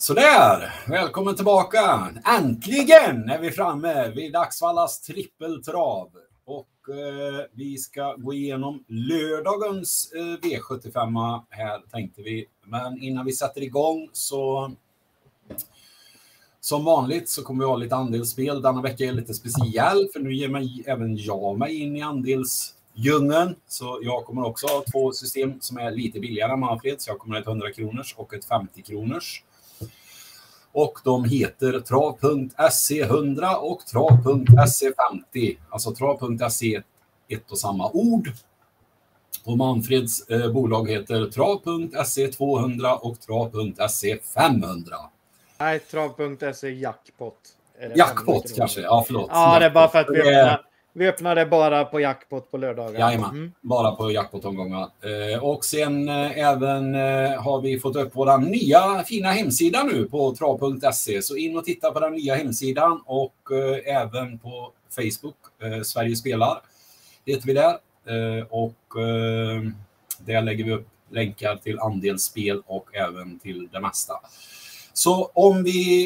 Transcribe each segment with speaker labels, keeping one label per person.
Speaker 1: Sådär, välkommen tillbaka. Äntligen är vi framme vid Axvallas trippeltrav. Och vi ska gå igenom lördagens V75 här tänkte vi. Men innan vi sätter igång så som vanligt så kommer vi ha lite andelsspel. Denna vecka är lite speciell för nu ger mig även jag mig in i andelsdjungeln. Så jag kommer också ha 2 system som är lite billigare än Manfred. Så jag kommer ha ett 100 kronors och ett 50 kronors. Och de heter trav.se 100 och trav.se 50. Alltså trav.se ett och samma ord. Och Manfreds bolag heter trav.se 200 och trav.se 500.
Speaker 2: Nej, trav.se jackpot.
Speaker 1: Jackpot kanske, ja förlåt.
Speaker 2: Ja, det är bara för att vi öppnade bara på jackpot på lördagar.
Speaker 1: Jajamän, bara på jackpot-omgångar. Och sen även har vi fått upp vår nya fina hemsida nu på trav.se. Så in och titta på den nya hemsidan och även på Facebook, Sverige spelar, heter vi där. Och där lägger vi upp länkar till andelsspel och även till det mesta. Så om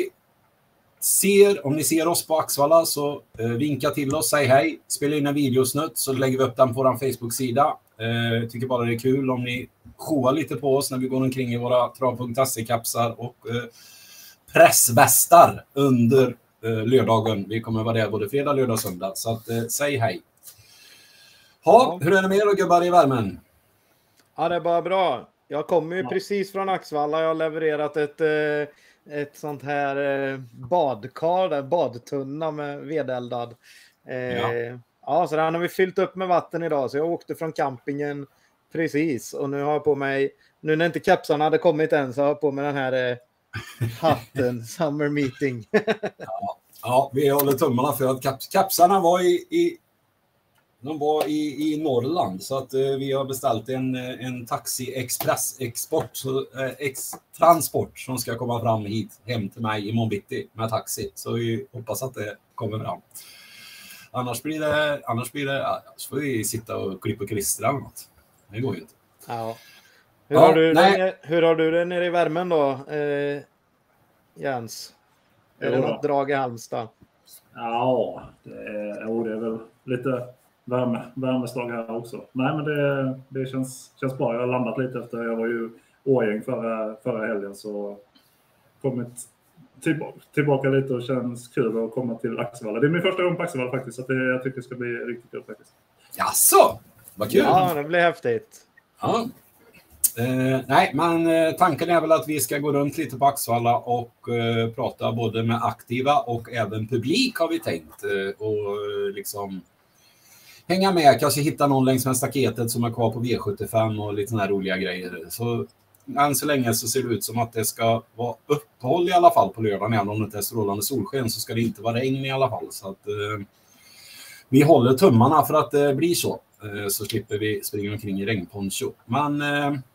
Speaker 1: ni ser oss på Axvalla så vinka till oss, säg hej, spela in en videosnutt så lägger vi upp den på vår Facebook-sida. Tycker bara det är kul om ni shoar lite på oss när vi går omkring i våra trav.se-kapsar och pressvästar under lördagen. Vi kommer vara där både fredag, lördag och söndag, så att säg hej. Hur är det med er och gubbar i värmen?
Speaker 2: Ja, det är bara bra. Jag kommer ju precis från Axvalla. Jag har levererat ett sånt här badkar, badtunna med vedeldad. Ja, så den har vi fyllt upp med vatten idag. Så jag åkte från campingen precis. Och nu har jag på mig, nu när inte kapsarna hade kommit än, så har jag på mig den här hatten, Summer Meeting.
Speaker 1: Ja, vi håller tummarna för att kapsarna var i Norrland, så att vi har beställt en taxi express transport som ska komma fram hit hem till mig i Monbitti med taxi, så vi hoppas att det kommer fram. Annars blir det så får vi sitta och klippa och klistra eller något. Det går ju inte.
Speaker 2: Ja. Hur har du det nere i värmen då, Jens? Är det något drag i Halmstad?
Speaker 3: Ja, det är väl lite värmeslag här också. Nej, men det känns bra. Jag har landat lite efter, jag var ju Årjäng förra helgen, så kommit tillbaka lite och känns kul att komma till Axevalla. Det är min första gång på Axevalla faktiskt, så jag tycker det ska bli riktigt kul faktiskt.
Speaker 1: Jaså, vad kul!
Speaker 2: Ja, det blir häftigt.
Speaker 1: Ja. Nej, men tanken är väl att vi ska gå runt lite på Axevalla och prata både med aktiva och även publik har vi tänkt. Och liksom hänga med, kanske hitta någon längs med staketet som är kvar på V75 och lite såna här roliga grejer. Så än så länge så ser det ut som att det ska vara uppehåll i alla fall på lördagen. Även om det inte är strålande solsken så ska det inte vara regn i alla fall. Så att vi håller tummarna för att det blir så. Så slipper vi springa omkring i regnponcho. Men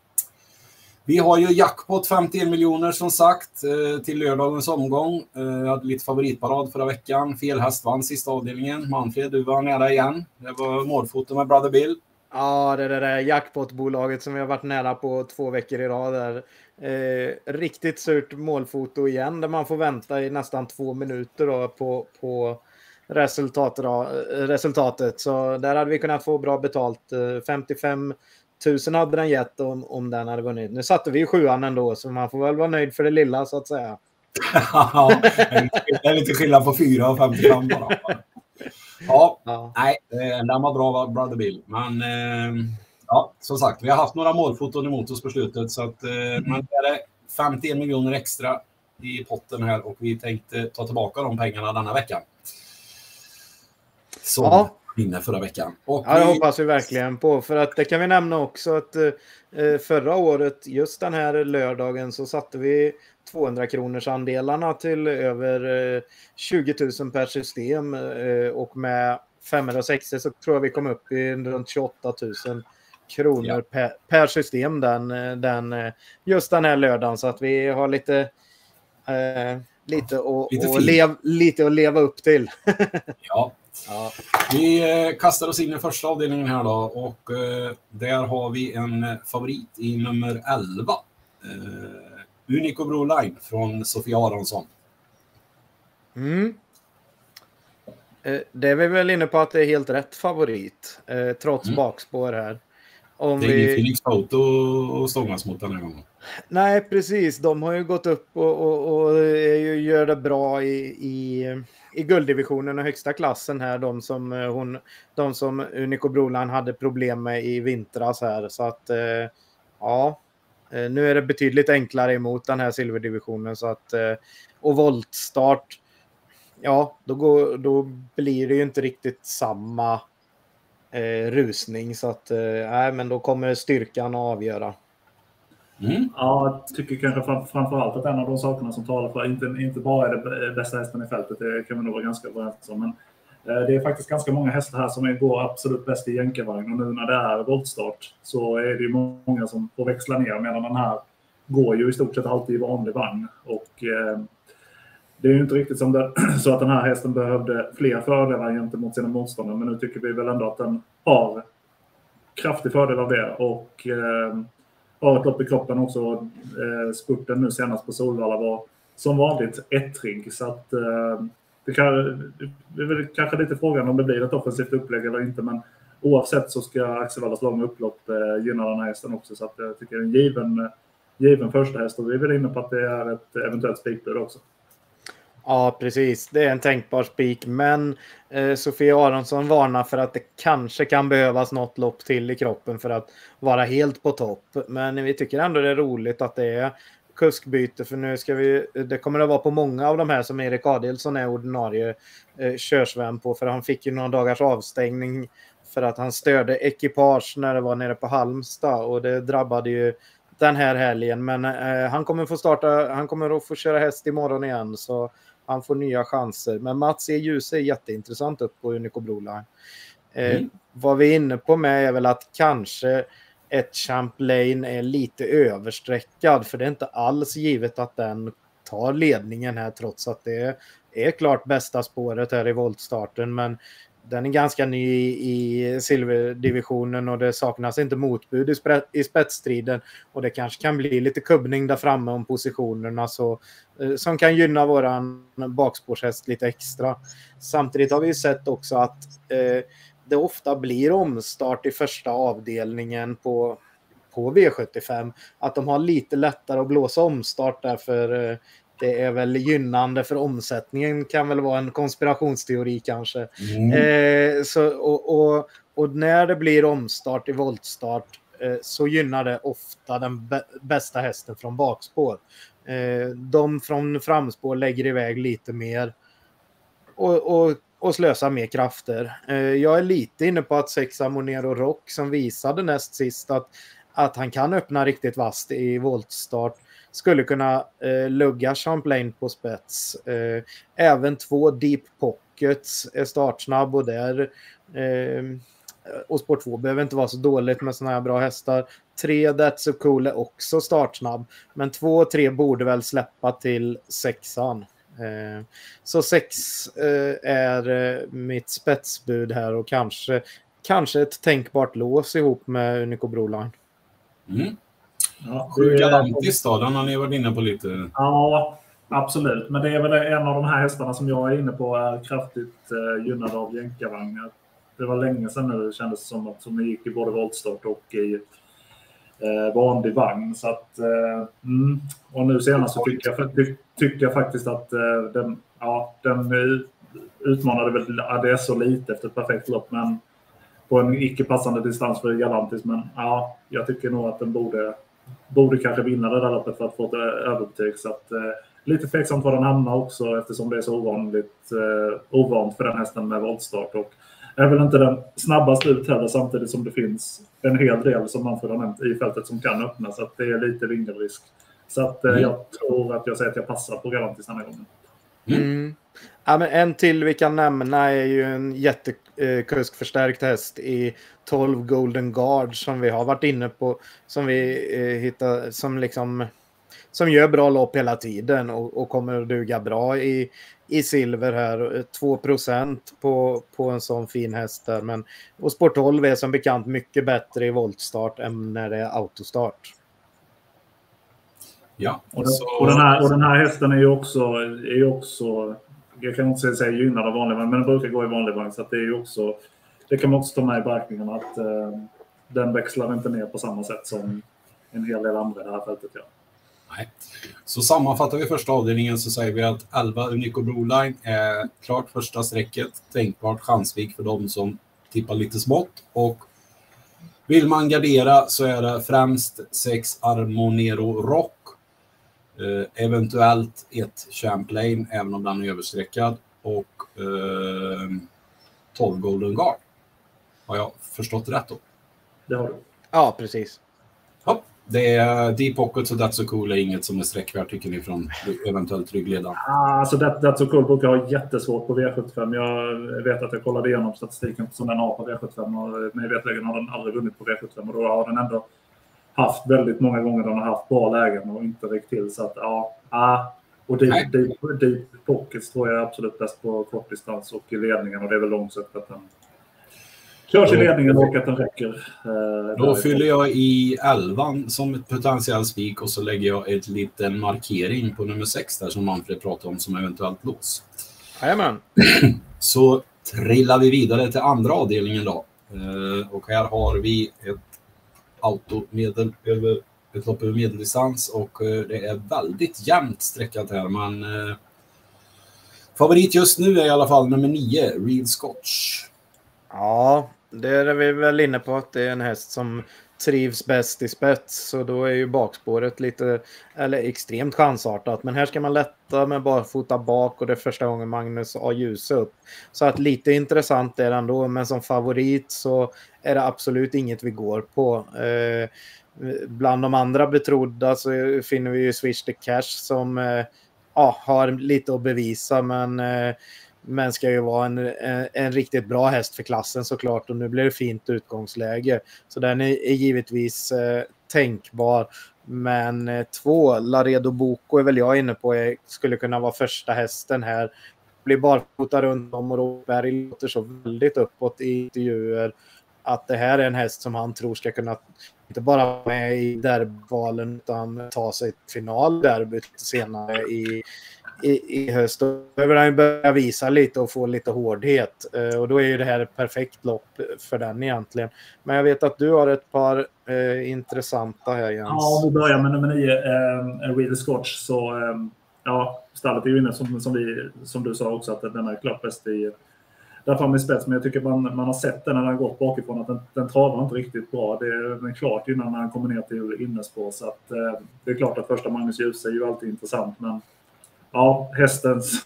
Speaker 1: vi har ju jackpot 51 miljoner som sagt till lördagens omgång. Jag hade lite favoritparad förra veckan. Fel häst vann sista avdelningen. Manfred, du var nära igen. Det var målfoto med Brother Bill.
Speaker 2: Ja, det där jackpotbolaget som vi har varit nära på 2 veckor i rad där. Riktigt surt målfoto igen där man får vänta i nästan 2 minuter då på resultatet. Så där hade vi kunnat få bra betalt. 55 000 hade den gett om den hade vunnit. Nu satte vi 7an ändå, så man får väl vara nöjd för det lilla så att säga.
Speaker 1: Ja, det är lite skillnad på 4 och 55 bara. Ja, nej, den var bra Brother Bill. Men ja, som sagt, vi har haft några målfoton emot oss på slutet. Så att man är 51 miljoner extra i potten här och vi tänkte ta tillbaka de pengarna denna veckan. Så inne förra veckan. Och
Speaker 2: ja, det hoppas vi verkligen på. För att det kan vi nämna också att förra året, just den här lördagen, så satte vi 200 kronors andelarna till över 20 000 per system. Och med 5 och 6 så tror jag vi kom upp i runt 28 000 kronor per system just den här lördagen. Så att vi har lite att leva upp till.
Speaker 1: Ja. Vi kastar oss in i första avdelningen här då och där har vi en favorit i nummer 11. Unico Broline från Sofia Aronsson.
Speaker 2: Det är vi väl inne på att det är helt rätt favorit. Trots bakspår här.
Speaker 1: Det är ingen Phoenix Photo att stångas mot den här gången.
Speaker 2: Nej, precis. De har ju gått upp och gör det bra i gulddivisionen och högsta klassen här. De som Unico Broline hade problem med i vintras här. Så att ja, nu är det betydligt enklare emot den här silverdivisionen. Så att, och voltstart, ja, då blir det ju inte riktigt samma rusning. Så att, men då kommer styrkan att avgöra.
Speaker 3: Ja, jag tycker kanske framförallt att en av de sakerna som talar för inte bara är det bästa hästen i fältet, det kan vi nog vara ganska överens om, men det är faktiskt ganska många hästar här som går absolut bäst i jänkarvagn, och nu när det är voltstart så är det ju många som får växla ner, medan den här går ju i stort sett alltid i vanlig vagn, och det är ju inte riktigt som det, så att den här hästen behövde fler fördelar gentemot sina motståndare, men nu tycker vi väl ändå att den har kraftig fördel av det, och har ett lopp i kroppen också. Spurten nu senast på Solvalla var som vanligt ettrig, så att det är väl kanske lite frågan om det blir ett offensivt upplägg eller inte, men oavsett så ska Axevallas långa upplopp gynna den här hästen också, så att jag tycker det är en given första häst, och vi är väl inne på att det är ett eventuellt spikbud också.
Speaker 2: Ja, precis. Det är en tänkbar spik, men Sofia Aronsson varnar för att det kanske kan behövas något lopp till i kroppen för att vara helt på topp. Men vi tycker ändå det är roligt att det är kuskbyte, för nu det kommer att vara på många av de här som Erik Adelsson är ordinarie körsvän på, för han fick ju några dagars avstängning för att han störde ekipage när det var nere på Halmstad, och det drabbade ju den här helgen, men han kommer att få köra häst imorgon igen, så han får nya chanser. Men Mats E. Ljus är jätteintressant upp på Unico Broline. Vad vi är inne på med är väl att kanske ett Champlain är lite översträckad, för det är inte alls givet att den tar ledningen här, trots att det är klart bästa spåret här i voltstarten, men den är ganska ny i silverdivisionen och det saknas inte motbud i spetsstriden, och det kanske kan bli lite kubbning där framme om positionerna, som kan gynna våran bakspårshäst lite extra. Samtidigt har vi sett också att det ofta blir omstart i första avdelningen på V75, att de har lite lättare att blåsa omstart därför. Det är väl gynnande för omsättningen, kan väl vara en konspirationsteori kanske. Och när det blir omstart i voltstart så gynnar det ofta den bästa hästen från bakspår. De från framspår lägger iväg lite mer och slösar mer krafter. Jag är lite inne på att 6 Monero Rock, som visade näst sist att han kan öppna riktigt vast i voltstart, skulle kunna lugga Champlain på spets. Även 2 Deep Pockets är startsnabb, och där och spår 2 behöver inte vara så dåligt med såna här bra hästar. 3 That's So Cool är också startsnabb, men 2 och 3 borde väl släppa till 6an. Så 6 är mitt spetsbud här, och kanske ett tänkbart lås ihop med Unico Broline.
Speaker 3: Ja,
Speaker 1: 7 Galantis då, den har ni varit inne på lite.
Speaker 3: Ja, absolut. Men det är väl en av de här hästarna som jag är inne på är kraftigt gynnad av jänkarvagnar. Det var länge sedan nu, det kändes som att det gick i både voltstart och i vanlig vagn. Så att, och nu senast så tycker jag faktiskt att den utmanade väl ADS så lite efter ett perfekt lopp, men på en icke passande distans för Galantis. Men ja, jag tycker nog att den borde kanske vinna det där loppet för att få ett överbetyg. Så att, lite tveksamt var den hamnar också, eftersom det är så ovant för den hästen med voltstart. Och är väl inte den snabbaste ut heller, samtidigt som det finns en hel del som man får ha nämnt i fältet som kan öppna. Så att det är lite vingelrisk. Så att jag tror att jag säger att jag passar på Galantis den här gången.
Speaker 2: Ja, men en till vi kan nämna är ju en jättekuskförstärkt häst i 12 Golden Guard, som vi har varit inne på, som vi hittar, som gör bra lopp hela tiden och kommer att duga bra i silver här. 2% på en sån fin häst där. Och Sport 12 är som bekant mycket bättre i voltstart än när det är autostart.
Speaker 1: Ja.
Speaker 3: Och den här hästen är ju också jag kan inte säga gynnad av vanlig vagn, men den brukar gå i vanlig vagn, så att det är ju också, det kan man också ta med i beräkningen att den växlar inte ner på samma sätt som en hel del andra i det här fältet gör.
Speaker 1: Nej. Så sammanfattar vi första avdelningen, så säger vi att 11 Unico Broline är klart första strecket, tänkbart chansvik för de som tippar lite smått, och vill man gardera så är det främst 6 Armonero Rock, eventuellt 1 Champlain även om den är överstreckad, och 12 Golden Guard. Har jag förstått rätt då?
Speaker 3: Det har du.
Speaker 2: Ja, precis.
Speaker 1: Ja, det är Deep Pockets och That's So Cool är inget som är sträckvärt, tycker ni, från eventuellt ryggledaren?
Speaker 3: Alltså That's So Cool brukar ha jättesvårt på V75. Jag vet att jag kollade igenom statistiken som den har på V75, och med vetlägen har den aldrig vunnit på V75, och då har den ändå haft väldigt många gånger den har haft bra lägen och inte räckt till, så att och Deep Pockets tror jag är absolut bäst på kortdistans och i ledningen, och det är väl långsökt att den körs i ledningen och att den räcker.
Speaker 1: Då fyller jag i 11 som ett potentiellt spik, och så lägger jag ett liten markering på nummer 6 där som Manfred pratade om som eventuellt lås.
Speaker 2: Jajamän.
Speaker 1: Så trillar vi vidare till andra avdelningen då. Och här har vi ett automedel över ett lopp över medeldistans, och det är väldigt jämnt sträckat här, men favorit just nu är i alla fall nummer 9, Real Scotch.
Speaker 2: Ja, det är vi väl inne på, att det är en häst som trivs bäst i spets, så då är ju bakspåret lite, eller extremt chansartat, men här ska man lätta med barfota bak, och det är första gången Magnus har ljus upp, så att lite intressant är det ändå, men som favorit så är det absolut inget vi går på. Bland de andra betrodda så finner vi ju Swish the Cash som har lite att bevisa, men ska ju vara en riktigt bra häst för klassen såklart, och nu blir det fint utgångsläge, så den är givetvis tänkbar. Men 2 Laredo Boko är väl jag inne på, skulle kunna vara första hästen här. Blir barfota runt om, och Råberg låter så väldigt uppåt i intervjuer att det här är en häst som han tror ska kunna inte bara vara med i derbyvalen utan ta sig till final derbyt senare i höst. Då behöver han börja visa lite och få lite hårdhet, och då är ju det här ett perfekt lopp för den egentligen. Men jag vet att du har ett par intressanta här, Jens.
Speaker 3: Ja, vi börjar med nummer 9, Real Scotch. Så stallet är ju inne som du sa också, att den är klart bäst i där framme i spets, men jag tycker man har sett den när den har gått bakifrån att den travar inte riktigt bra. Det är klart innan han kommer ner till innespår, så att det är klart att första Magnus Ljus är ju alltid intressant, men ja, hästens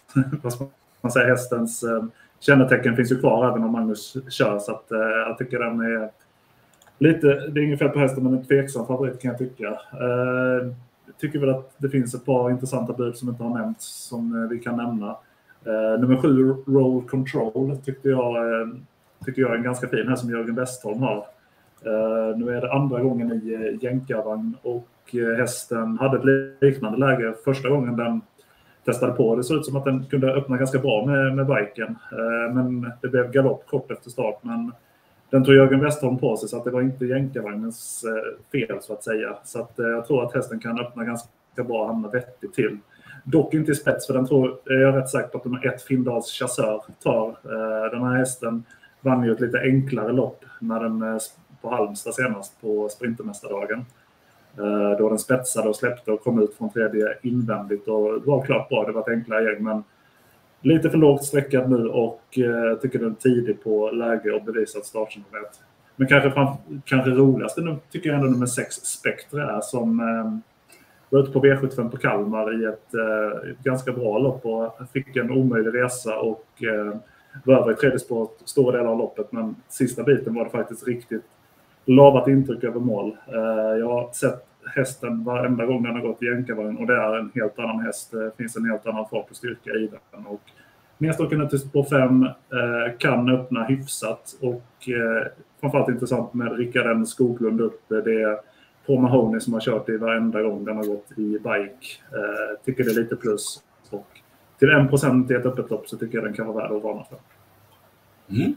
Speaker 3: kännetecken finns ju kvar även om Magnus kör, så att jag tycker den är lite, det är inget fel på hästen, men en tveksam favorit kan jag tycka. Jag tycker väl att det finns ett par intressanta bud som inte har nämnts som vi kan nämna. Nummer 7 Roll Control tycker jag är en ganska fin här som Jörgen Westholm har. Nu är det andra gången i jänkarvagn, och hästen hade ett liknande läge första gången den testade på. Det såg ut som att den kunde öppna ganska bra med biken, men det blev galopp kort efter start, men den tog Jörgen Westholm på sig, så att det var inte jänkarvagnens fel så att säga. Så att jag tror att hästen kan öppna ganska bra och hamna vettigt till. Dock inte i spets, för den tror jag är rätt sagt att de är 1 Findals chassör tar. Den här hästen vann ju ett lite enklare lopp när den på Halmstad senast på Sprintermästardagen. Då den spetsade och släppte och kom ut från tredje invändigt, och det var klart bra, det var ett enklare gäng, men lite för lågt sträckad nu, och tycker den tidig på läge och bevisat startsamarbete. Men kanske roligaste nu tycker jag ändå nummer 6 Spectre är, som var ute på V75 på Kalmar i ett ganska bra lopp och fick en omöjlig resa, och var över i tredje spår stora delar av loppet, men sista biten var det faktiskt riktigt lavat intryck över mål. Jag har sett hästen varenda gång den har gått i jänkarvagn, och det är en helt annan häst. Det finns en helt annan fart och styrka i den, och nedstråken till spår 5 kan öppna hyfsat, och framförallt intressant med Rickard N. Skoglund upp. Det är Paul Mahoney som har kört i varenda gång den har gått i bike. Tycker det är lite plus, och till 1% i ett öppet lopp så tycker jag den kan vara värd att varna för.
Speaker 1: Mm.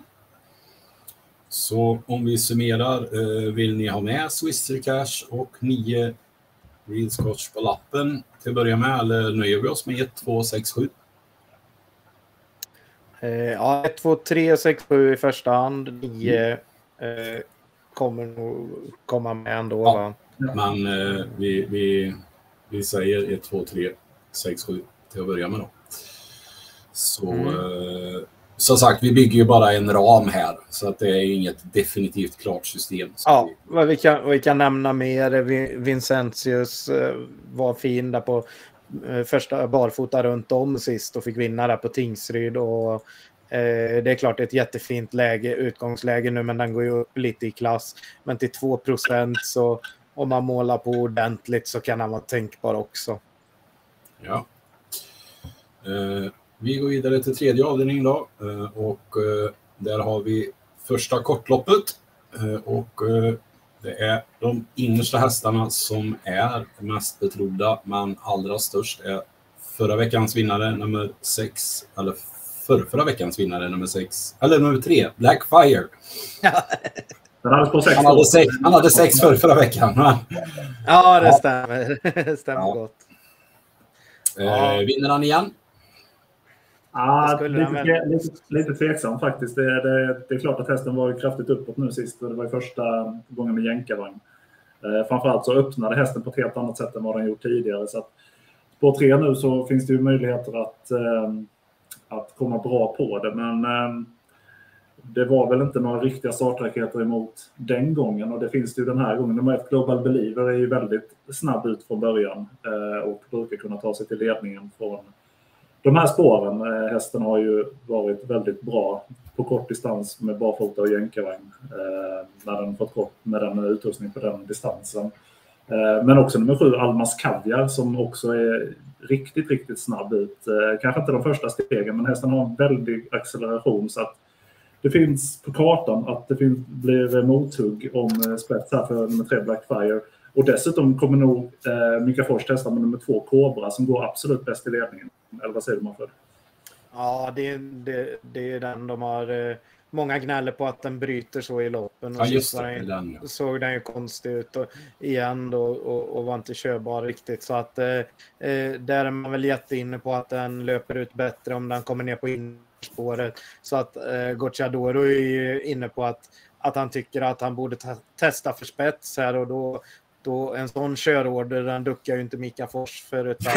Speaker 1: Så om vi summerar, vill ni ha med Swiss Cash och 9 Real Scotch på lappen till att börja med, eller nöjer vi oss med 1, 2, 6, 7?
Speaker 2: Ja, 1, 2, 3, 6, 7 i första hand. 9 kommer nog komma med ändå.
Speaker 1: Ja.
Speaker 2: Va?
Speaker 1: Men vi säger 1, 2, 3, 6, 7 till att börja med då. Så som sagt, vi bygger ju bara en ram här, så att det är inget definitivt klart system.
Speaker 2: Ja, vad vi kan nämna mer. Vincentius var fin där på första barfota runt om sist och fick vinna där på Tingsryd. Och det är klart ett jättefint utgångsläge nu, men den går ju upp lite i klass. Men till 2%, så om man målar på ordentligt så kan han vara tänkbar också.
Speaker 1: Ja. Vi går vidare till tredje avdelningen då, och där har vi första kortloppet, och det är de innersta hästarna som är mest betrodda, men allra störst är förra veckans vinnare nummer 6, eller förra veckans vinnare nummer 6, eller nummer 3, Blackfire. Han hade 6 förra veckan.
Speaker 2: Ja, det stämmer. Det stämmer gott.
Speaker 1: Vinner han igen?
Speaker 3: Lite tveksam faktiskt. Det är klart att hästen var kraftigt uppåt nu sist. Det var ju första gången med jänkarvagn. Framförallt så öppnade hästen på ett helt annat sätt än vad den gjort tidigare. Så att på 3 nu så finns det ju möjligheter att komma bra på det. Men det var väl inte några riktiga startraketer emot den gången. Och det finns det ju den här gången. Nummer 1, Global Believer, är ju väldigt snabb ut från början. Och brukar kunna ta sig till ledningen från de här spåren. Hästen har ju varit väldigt bra på kort distans med barfota och jänkarvagn. När den fått gått med den utrustning på den distansen. Men också nummer 7, Almas Kaviar, som också är riktigt, riktigt snabb ut. Kanske inte de första stegen, men hästen har en väldig acceleration, så att det finns på kartan att det blir mothugg om spets här för nummer 3, Blackfire. Och dessutom kommer nog Mika Fors testa med nummer 2, Cobra, som går absolut bäst i ledningen. Eller vad säger du, Manfred?
Speaker 2: Ja, det är den de har. Många gnäller på att den bryter så i loppen. Och
Speaker 1: ja, just det.
Speaker 2: Såg den ju konstig ut igen då, och var inte körbar riktigt. Så att där är man väl jätteinne på att den löper ut bättre om den kommer ner på inspåret. Så att Gocciadoro är ju inne på att han tycker att han borde testa för spets här, och då en sån körorder, den duckar ju inte Mika Fors för, utan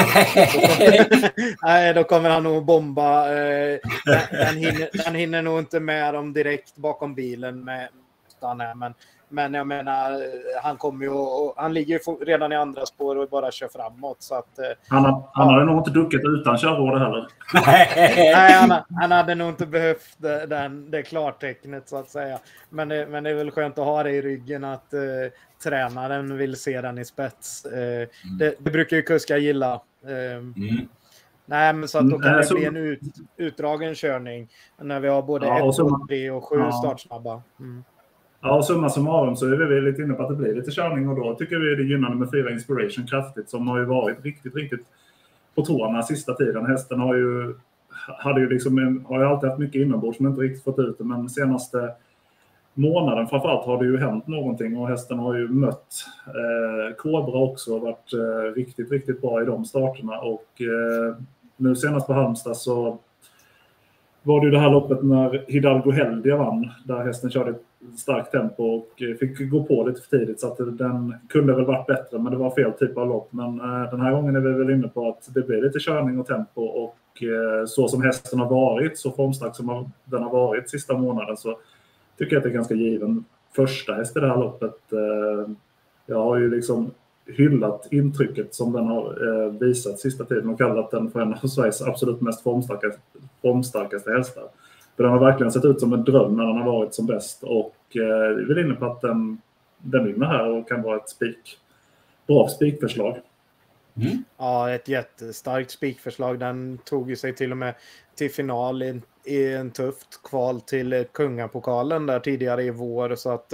Speaker 2: då kommer han nog bomba. Den hinner nog inte med dem direkt bakom bilen men jag menar, han kommer ju han ligger ju redan i andra spår och bara kör framåt, så att
Speaker 3: han hade nog inte duckat utan körorder heller.
Speaker 2: Nej, han hade nog inte behövt det klartecknet, så att säga. Men det är väl skönt att ha det i ryggen att tränaren vill se den i spets. Det brukar ju kuskar gilla. Nej, men så att då kan det bli en utdragen körning när vi har både 1, 3 och 7 startsnabba.
Speaker 3: Ja, och summa summarum så är vi lite inne på att det blir lite körning, och då tycker vi det gynnar med 4 Inspiration kraftigt, som har ju varit riktigt, riktigt på tårna sista tiden. Hästen har ju alltid haft mycket inombords som inte riktigt fått ut det, men senaste månaden framförallt har det ju hänt någonting, och hästen har ju mött Cobra också och varit riktigt, riktigt bra i de starterna. Och nu senast på Halmstad så var det ju det här loppet när Hidalgo Heldia vann, där hästen körde ett starkt tempo och fick gå på lite för tidigt, så att den kunde väl varit bättre, men det var fel typ av lopp. Men den här gången är vi väl inne på att det blir lite körning och tempo, och så som hästen har varit, så formstark som den har varit sista månaden, så tycker jag att det är ganska given första häst i det här loppet. Jag har ju liksom hyllat intrycket som den har visat sista tiden och kallat den för en av Sveriges absolut mest formstarkaste hästar. För den har verkligen sett ut som en dröm när den har varit som bäst, och vi är inne på att den vinner här och kan vara ett bra spikförslag.
Speaker 2: Ja, ett jättestarkt spikförslag. Den tog ju sig till och med till final i en tufft kval till Kungapokalen där tidigare i vår, så att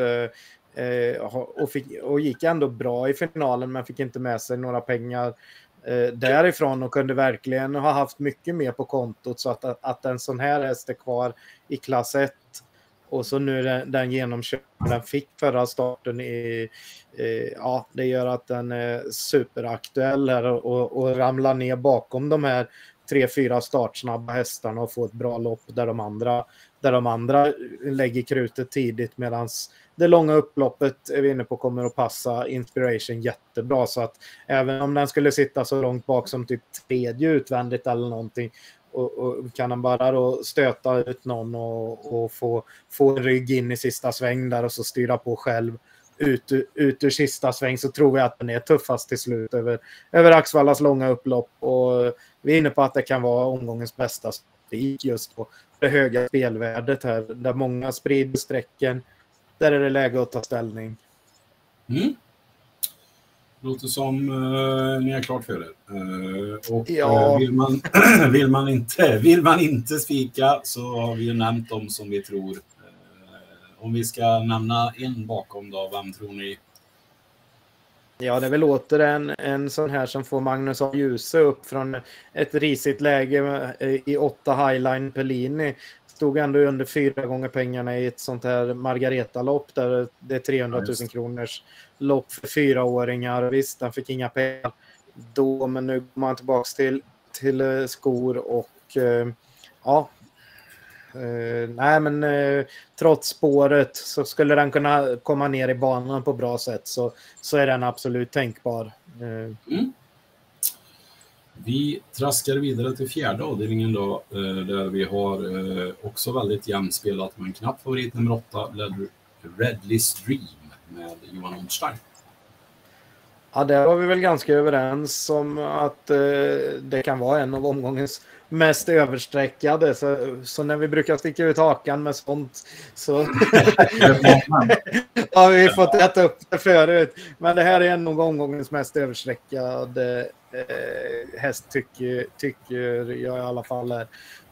Speaker 2: och gick ändå bra i finalen, men fick inte med sig några pengar därifrån, och kunde verkligen ha haft mycket mer på kontot, så att en sån här häst är kvar i klass 1 och så nu den genomkörningen den fick förra starten ja, det gör att den är superaktuell här och ramlar ner bakom de här 3-4 startsnabba hästarna och få ett bra lopp där de andra lägger krutet tidigt, medan det långa upploppet är vi inne på kommer att passa Inspiration jättebra, så att även om den skulle sitta så långt bak som typ tredje utvändigt eller någonting och kan han bara då stöta ut någon och få en rygg in i sista sväng där och så styra på själv ut ur sista sväng, så tror jag att den är tuffast till slut över Axvallas långa upplopp, och vi är inne på att det kan vara omgångens bästa spik just på det höga spelvärdet här, där många sprider sträcken, där är det läge att ta ställning.
Speaker 1: Låter som ni är klart för er. Och
Speaker 2: ja.
Speaker 1: vill man inte spika, så har vi ju nämnt dem som vi tror. Om vi ska nämna en bakom då, vem tror ni?
Speaker 2: Ja, det är väl åter en sån här som får Magnus av Ljuse upp från ett risigt läge i 8 Highline Pellini. Stod ändå under 4 gånger pengarna i ett sånt här Margareta-lopp där det är 300 000 kronors lopp för 4-åringar. Visst, den fick inga pengar då, men nu går man tillbaka till skor och ja. Nej, men trots spåret så skulle den kunna komma ner i banan på bra sätt, så är den absolut tänkbar.
Speaker 1: Vi traskar vidare till fjärde avdelningen då, där vi har också väldigt jämspelat med en knapp favorit, nummer 8, Redley's Dream med Johan Ornstein.
Speaker 2: Ja, där var vi väl ganska överens om att det kan vara en av omgångens mest översträckade, så när vi brukar sticka ut hakan med sånt så har vi fått äta upp det förut, men det här är en av omgångens mest översträckade häst tycker jag i alla fall är.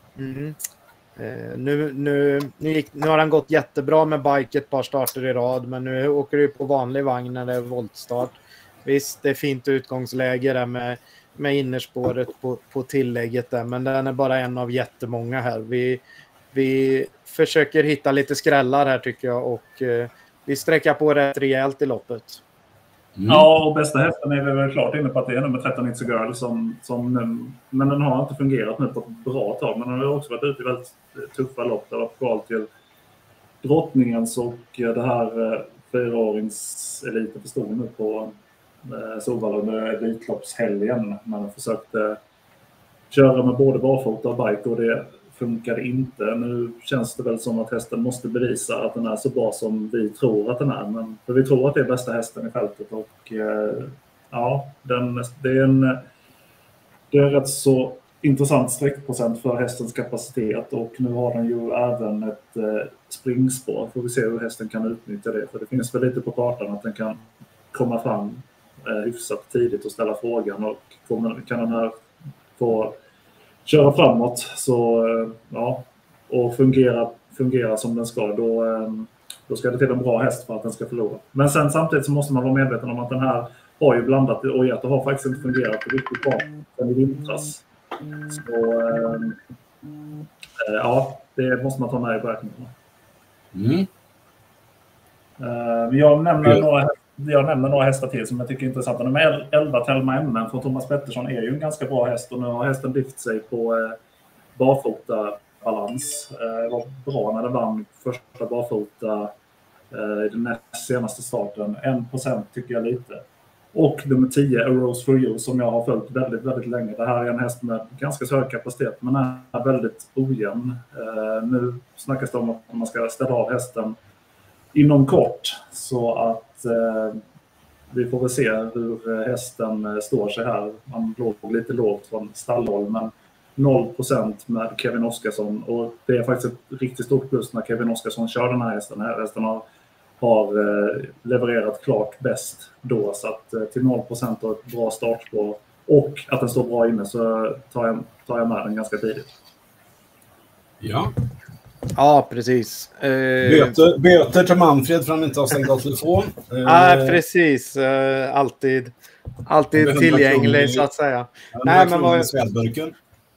Speaker 2: Nu har han gått jättebra med bike ett par starter i rad, men nu åker du på vanlig vagn när det är voltstart. Visst, det är fint utgångsläge där med innerspåret på tillägget där, men den är bara en av jättemånga här. Vi försöker hitta lite skrällar här tycker jag, och vi sträcker på rätt rejält i loppet.
Speaker 3: Ja, och bästa hästen är vi väl klart inne på att det är nummer 13 It's a Girl men den har inte fungerat nu på ett bra tag, men den har också varit ute i väldigt tuffa lopp där kval till drottningens och det här 4-årings-eliten förstod nu på Solvalla under Elitloppshelgen. Man försökte köra med både barfota och bike och det funkar inte. Nu känns det väl som att hästen måste bevisa att den är så bra som vi tror att den är. Men för vi tror att det är bästa hästen i fältet, och ja, det är en rätt så intressant sträckprocent för hästens kapacitet, och nu har den ju även ett springspår. Får vi se hur hästen kan utnyttja det, för det finns väl lite på kartan att den kan komma fram hyfsat tidigt och ställa frågan, och kan den här få köra framåt så ja, och fungera som den ska, då ska det till en bra häst för att den ska förlora. Men sen samtidigt så måste man vara medveten om att den här har ju blandat och det har faktiskt inte fungerat riktigt bra sen i vintras. Så ja, det måste man ta med i beräkningen. Jag nämner några hästar till som jag tycker är intressanta. Nummer 11 Telma MM från Thomas Pettersson är ju en ganska bra häst, och nu har hästen lyft sig på barfota balans. Det var bra när den vann första barfota i den näst senaste starten. 1% tycker jag lite. Och nummer 10 A Rose for You som jag har följt väldigt, väldigt länge. Det här är en häst med ganska hög kapacitet men är väldigt ojämn. Nu snackas det om att man ska ställa av hästen inom kort, så att vi får väl se hur hästen står sig här. Man låg lite lågt från stallhåll, men 0% med Kevin Oskarsson, och det är faktiskt ett riktigt stort plus när Kevin Oskarsson kör den här hästen. Hästen har levererat klart bäst då, så att till 0% och ett bra startspår och att den står bra inne, så tar jag med den ganska tidigt.
Speaker 2: Ja, precis.
Speaker 1: Böter till Manfred för att han inte har stängt av telefon.
Speaker 2: Ja, precis. Alltid tillgänglig så att säga. Nej, men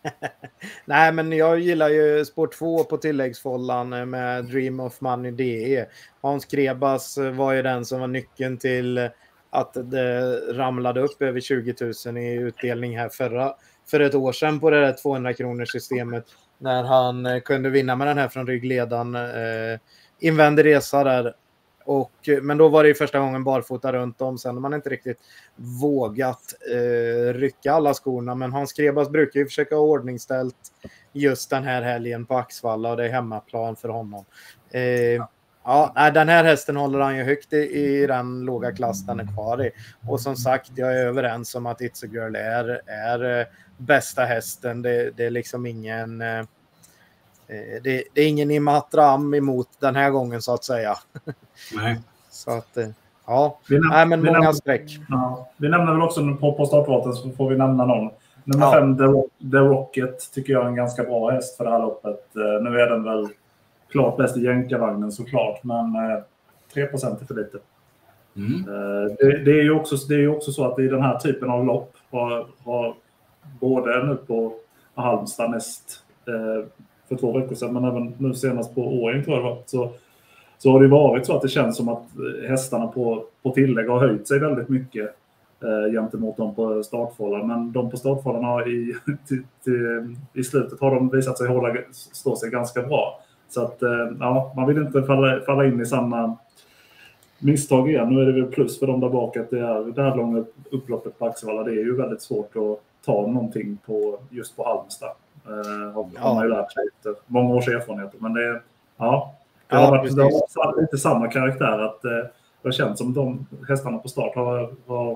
Speaker 2: Nej, men jag gillar ju spår 2 på tilläggsfållan med Dream of Money DE. Hans Krebas var ju den som var nyckeln till att det ramlade upp över 20 000 i utdelning här för ett år sedan på det där 200 kronors systemet när han kunde vinna med den här från ryggledan invändig resa där. Men då var det ju första gången barfota runt om. Sen har man inte riktigt vågat rycka alla skorna. Men Hans Krebas brukar ju försöka ha ordningställt just den här helgen på Axvalla. Och det är hemmaplan för honom. Ja, den här hästen håller han ju högt i den låga klass den är kvar i. Och som sagt, jag är överens om att It's a Girl är bästa hästen. Det är liksom ingen... Det är ingen Imatra emot den här gången så att säga.
Speaker 1: Nej.
Speaker 2: Så att ja, men många streck.
Speaker 3: Ja, vi nämner väl också på startvaten så får vi nämna någon. Nummer 5 The Rocket tycker jag är en ganska bra häst för det här loppet. Nu är den väl klart bäst i jänkarvagnen såklart, men 3% är för lite. Det är ju också så att i den här typen av lopp har både nu på Halmstad näst för 2 veckor sedan, men även nu senast på Åring tror jag det var, så har det varit så att det känns som att hästarna på tillägg har höjt sig väldigt mycket gentemot dem på startfållan. Men de på startfållan har i slutet har de visat sig stå sig ganska bra. Så att ja, man vill inte falla in i samma misstag igen. Nu är det väl plus för dem där bak att det här långa upploppet på Axevalla, det är ju väldigt svårt att ta någonting just på Halmstad. Har man ju lärt sig efter många års erfarenheter. Men det har varit lite samma karaktär, att det känns som de hästarna på start har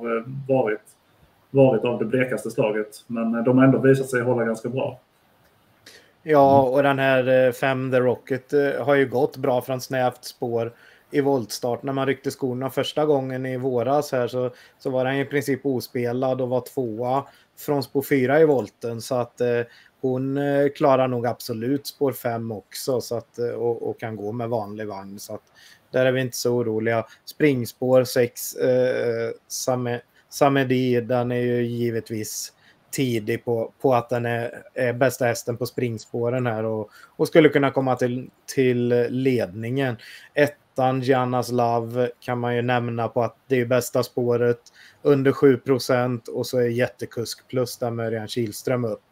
Speaker 3: varit av det blekaste slaget. Men de har ändå visat sig hålla ganska bra.
Speaker 2: Ja, och den här 5 The Rocket har ju gått bra från snävt spår i voltstart. När man ryckte skorna första gången i våras här så var den i princip ospelad och var 2 från spår 4 i volten. Så att hon klarar nog absolut spår 5 också så att, och kan gå med vanlig vagn. Så att där är vi inte så oroliga. Springspår 6 Samedi, den är ju givetvis tidig på att den är bästa hästen på springspåren här och skulle kunna komma till ledningen. Ettan Giannas Love kan man ju nämna på att det är bästa spåret under 7% och så är jättekusk plus där Mörjan Kihlström upp.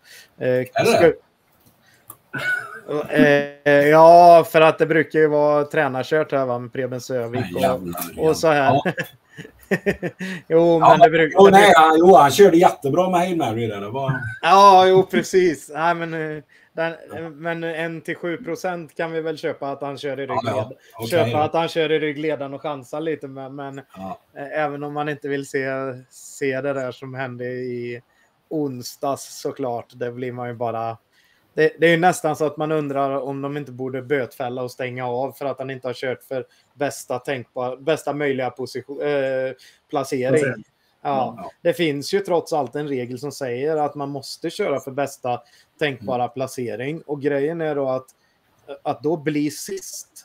Speaker 2: Ja, för att det brukar ju vara tränarkört här va, med Preben Sövik och så här. Ja. Jo, men det brukar...
Speaker 1: han körde jättebra med Hail Mary där. Det var...
Speaker 2: Ja, jo, precis. Nej, men 1-7% kan vi väl köpa att han kör i ryggledan. Köpa att han kör i ryggledan och chansa lite med, men även om man inte vill se det där som hände i onsdags såklart, det blir man ju bara... Det är ju nästan så att man undrar om de inte borde bötfälla och stänga av för att han inte har kört för bästa möjliga placering. Ja, det finns ju trots allt en regel som säger att man måste köra för bästa tänkbara placering. Och grejen är då att då bli sist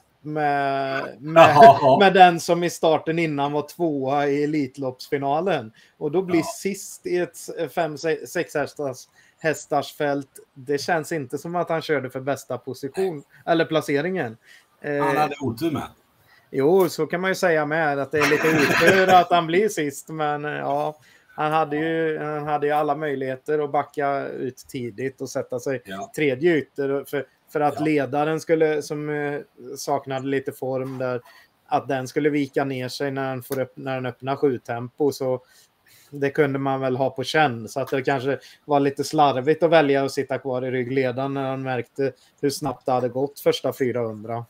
Speaker 2: med den som i starten innan var 2 i Elitloppsfinalen. Och då blir sist i ett 5-6 hästars fält. Det känns inte som att han körde för bästa position eller placeringen.
Speaker 1: Han hade otur med.
Speaker 2: Jo, så kan man ju säga med att det är lite otur att han blir sist, men ja, han hade ju alla möjligheter att backa ut tidigt och sätta sig tredje ytter för att ledaren skulle, som saknade lite form där, att den skulle vika ner sig när den öppnar 7-tempo, så det kunde man väl ha på känn, så att det kanske var lite slarvigt att välja att sitta kvar i ryggledan när han märkte hur snabbt det hade gått första 400.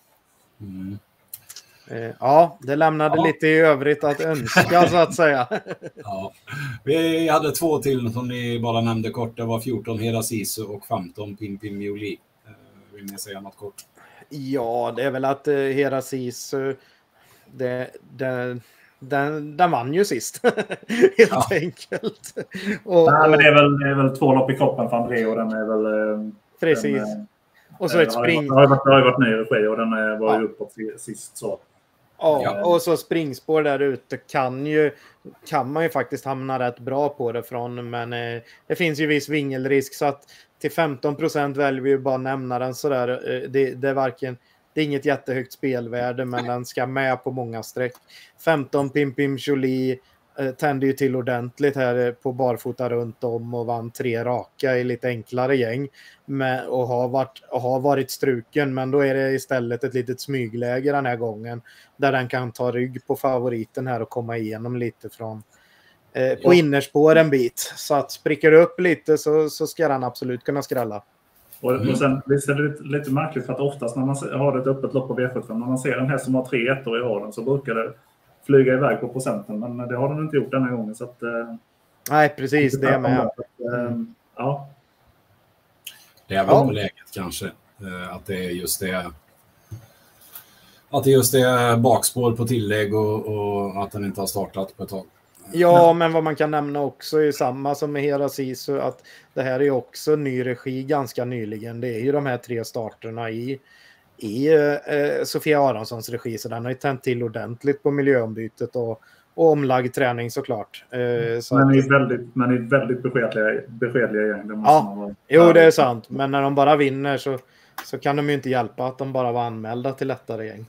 Speaker 2: Ja, det lämnade lite i övrigt att önska så att säga.
Speaker 1: Ja. Vi hade 2 till som ni bara nämnde kort. Det var 14 Herasisu och 15 Pim Pim Juli. Vill ni säga något kort?
Speaker 2: Ja, det är väl att Herasisu den vann ju sist. Helt enkelt.
Speaker 3: Nej, men det är väl 2 lopp i kroppen för André och den är väl...
Speaker 2: Precis. Och så ett spring.
Speaker 3: Det har ju varit ny regi och den var ju uppåt sist så.
Speaker 2: Ja, och så springspår där ute kan man ju faktiskt hamna rätt bra på det från, men det finns ju viss vingelrisk, så att till 15% väljer vi ju bara nämna den sådär. Det är inget jättehögt spelvärde, men den ska med på många streck. 15 Pim Jolie tände ju till ordentligt här på barfota runt om och vann 3 raka i lite enklare gäng och har varit struken, men då är det istället ett litet smygläge den här gången där den kan ta rygg på favoriten här och komma igenom lite från på innerspår en bit, så att spricker det upp lite så ska den absolut kunna skrälla.
Speaker 3: Och sen visst är det lite märkligt, för att oftast när man har ett öppet lopp på V75, när man ser en häst som har 3 ettor i raden, så brukar det flyga iväg på procenten, men det har den inte gjort den här gången, så att
Speaker 2: nej, precis, det är med.
Speaker 3: Ja.
Speaker 1: Det är väl på läget kanske att det är just det, att det just det bakspår på tillägg och att den inte har startat på ett tag.
Speaker 2: Ja, men vad man kan nämna också är samma som med Hera Sisu, att det här är också ny regi ganska nyligen. Det är ju de här 3 starterna i Sofia Aronssons regi, så den har ju tänt till ordentligt på miljöombytet och omlagd träning såklart. Så
Speaker 3: men är väldigt beskedliga gäng.
Speaker 2: Jo, det är sant. Men när de bara vinner så kan de ju inte hjälpa att de bara var anmälda till lättare gäng.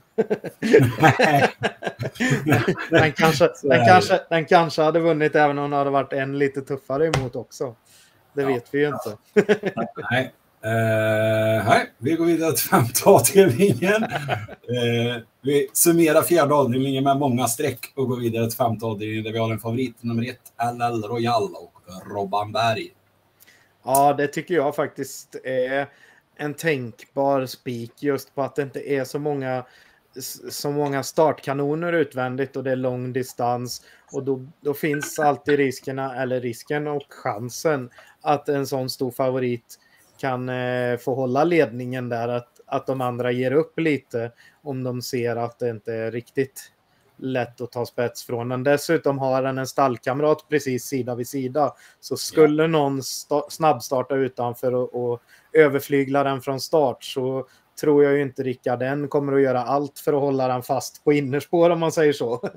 Speaker 2: den kanske hade vunnit även om det hade varit en lite tuffare emot också. Det vet vi ju inte.
Speaker 1: Nej. Nej, vi går vidare till 5:e avdelningen. Vi summerar 4:e avdelningen med många streck och går vidare till 5:e avdelningen där vi har en favorit, nummer 1, LL Royal och Robban Berg.
Speaker 2: Ja, det tycker jag faktiskt är en tänkbar spik, just på att det inte är så många startkanoner utvändigt och det är lång distans, och då finns alltid risken och chansen att en sån stor favorit kan få hålla ledningen där, att de andra ger upp lite om de ser att det inte är riktigt lätt att ta spets från den. Dessutom har den en stallkamrat precis sida vid sida, så skulle någon snabbstarta utanför och överflygla den från start, så tror jag ju inte Rickard den kommer att göra allt för att hålla den fast på innerspår, om man säger så.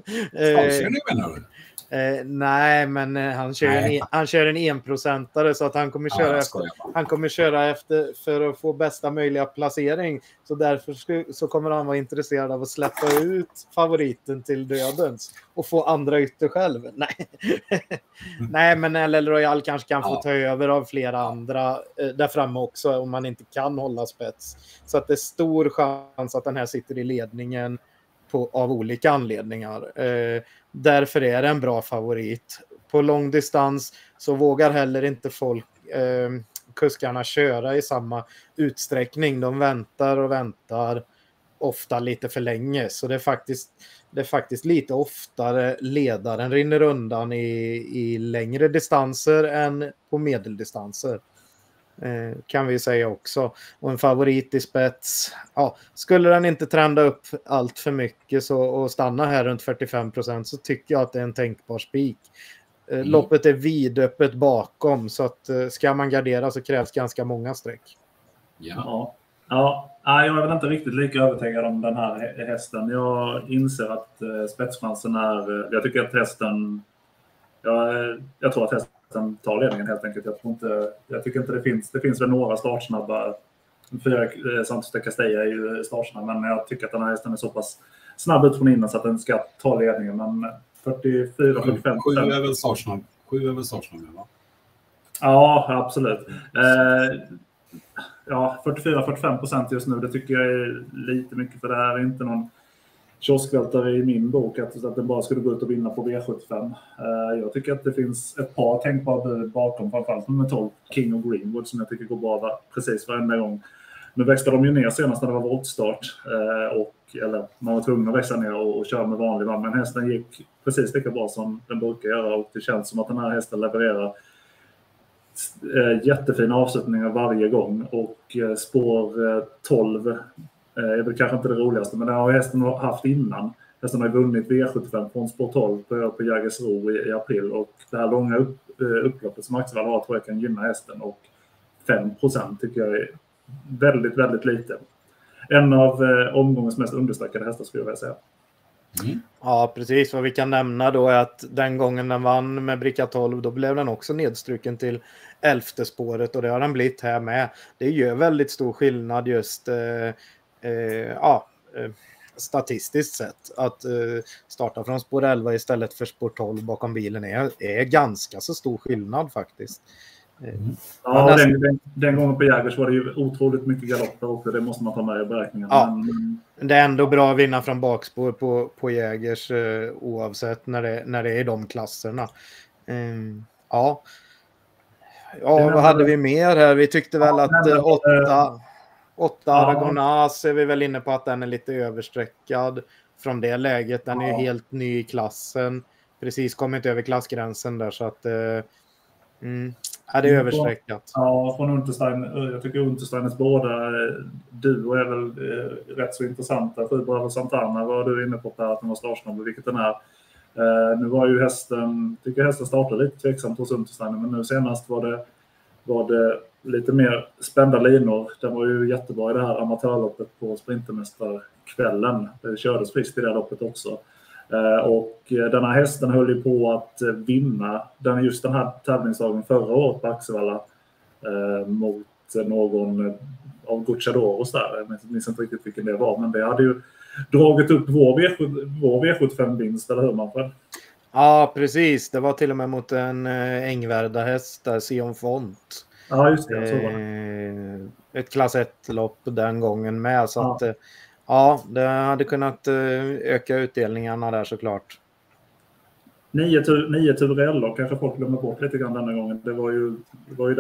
Speaker 2: Nej, men han kör en 1%are, så att han kommer köra efter för att få bästa möjliga placering, så därför så kommer han vara intresserad av att släppa ut favoriten till dödens och få andra ytter själv. Nej, men LL Royal kanske kan få ta över av flera andra där framme också, om man inte kan hålla spets, så att det är stor chans att den här sitter i ledningen av olika anledningar. Därför är det en bra favorit. På lång distans så vågar heller inte kuskarna köra i samma utsträckning. De väntar ofta lite för länge, så det är faktiskt lite oftare ledaren rinner undan i längre distanser än på medeldistanser. Kan vi säga också. Och en favorit i spets, skulle den inte trenda upp allt för mycket och stanna här runt 45%, så tycker jag att det är en tänkbar spik. Loppet är vidöppet bakom, så att ska man gardera så krävs ganska många streck.
Speaker 3: Ja, jag är väl inte riktigt lika övertygad om den här hästen. Jag inser att spetschansen är, jag tycker att hästen, jag tror att hästen tar ledningen helt enkelt. Jag tycker inte det finns väl några startsnabba. 4 Santos de Castella är ju startsnabb, men jag tycker att den här hästen är så pass snabb ut från innan så att den ska ta ledningen. Men 44-45%.
Speaker 1: 7 är väl startsnabb. 7 är väl startsnabb, va?
Speaker 3: Ja, absolut. 44-45% just nu, det tycker jag är lite mycket, för det här är inte någon kioskvältare i min bok att det bara skulle gå ut och vinna på V75. Jag tycker att det finns ett par tänkbara bud bakom, framförallt nummer 12, King of Greenwood, som jag tycker går bra precis varenda gång. Nu växte de ju ner senast när det var voltstart, eller man var tvungen att växa ner och köra med vanlig vagn, men hästen gick precis lika bra som den brukar göra, och det känns som att den här hästen levererar jättefina avslutningar varje gång, och spår 12 är väl kanske inte det roligaste, men det har hästen haft innan. Hästen har vunnit V75 från spår 12 på Jägersro i april, och det här långa upploppet som Axel har tror jag kan gynna hästen, och 5% tycker jag är väldigt, väldigt lite. En av omgångens mest understreckade hästar skulle jag vilja säga.
Speaker 2: Ja, precis. Vad vi kan nämna då är att den gången den vann med bricka 12, då blev den också nedstruken till 11:e spåret, och det har den blivit här med. Det gör väldigt stor skillnad just statistiskt sett. Att starta från spår 11 istället för spår 12 bakom bilen är ganska så stor skillnad faktiskt.
Speaker 3: Ja, den gången på Jägers var det ju otroligt mycket galopper också. Det måste man ta med i beräkningen.
Speaker 2: Ja, det är ändå bra att vinna från bakspår på Jägers oavsett när det är de klasserna. Ja, vad hade vi mer här? Vi tyckte väl att 8 Aragonas är vi väl inne på att den är lite översträckad från det läget. Den är ju helt ny i klassen. Precis kommit över klassgränsen där, så att är det översträckat.
Speaker 3: Ja, från Unterstein. Jag tycker Untersteiners båda duo är väl rätt så intressanta. Sjubröder Santana var du inne på, Per, att den var startsnabb, vilket den är. Nu var ju hästen startade lite tveksamt hos Untersteiner, men nu senast var det lite mer spända linor. Den var ju jättebra i det här amatörloppet på Sprintermästarkvällen. Det kördes friskt i det loppet också. Och den här hästen höll ju på att vinna just den här tävlingsdagen förra året på Axevalla mot någon av Gucciadoros där. Jag minns inte riktigt vilken det var, men det hade ju dragit upp vår V75-vinst, eller hur, Manfred?
Speaker 2: Ja, precis. Det var till och med mot en Ängvärda-häst där, Sion Font.
Speaker 3: Ja, just det. Så var det.
Speaker 2: Ett klass 1-lopp den gången med, så att ja, det hade kunnat öka utdelningarna där såklart.
Speaker 3: 9 Turello kanske folk glömmer bort lite grann denna gången. Det var ju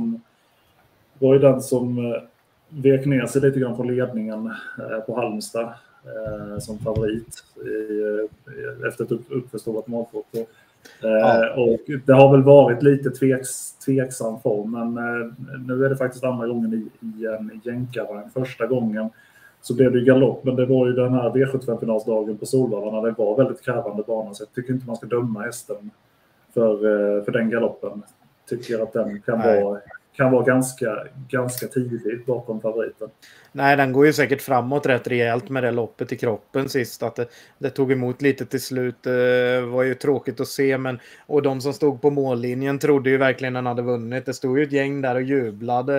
Speaker 3: den som vek ner sig lite grann från ledningen på Halmstad som favorit efter ett uppförstovat målfoto. Och det har väl varit lite tveksam form, men nu är det faktiskt andra gången i en jänkarvagn. Första gången så blev det galopp, men det var ju den här V75-finalsdagen på Solvalla när det var väldigt krävande bana, så jag tycker inte man ska döma hästen för den galoppen. Tycker att den kan vara ganska tidigt bakom favoriten.
Speaker 2: Nej, den går ju säkert framåt rätt rejält med det loppet i kroppen sist. Att det tog emot lite till slut. Det var ju tråkigt att se, och de som stod på mållinjen trodde ju verkligen den hade vunnit. Det stod ju ett gäng där och jublade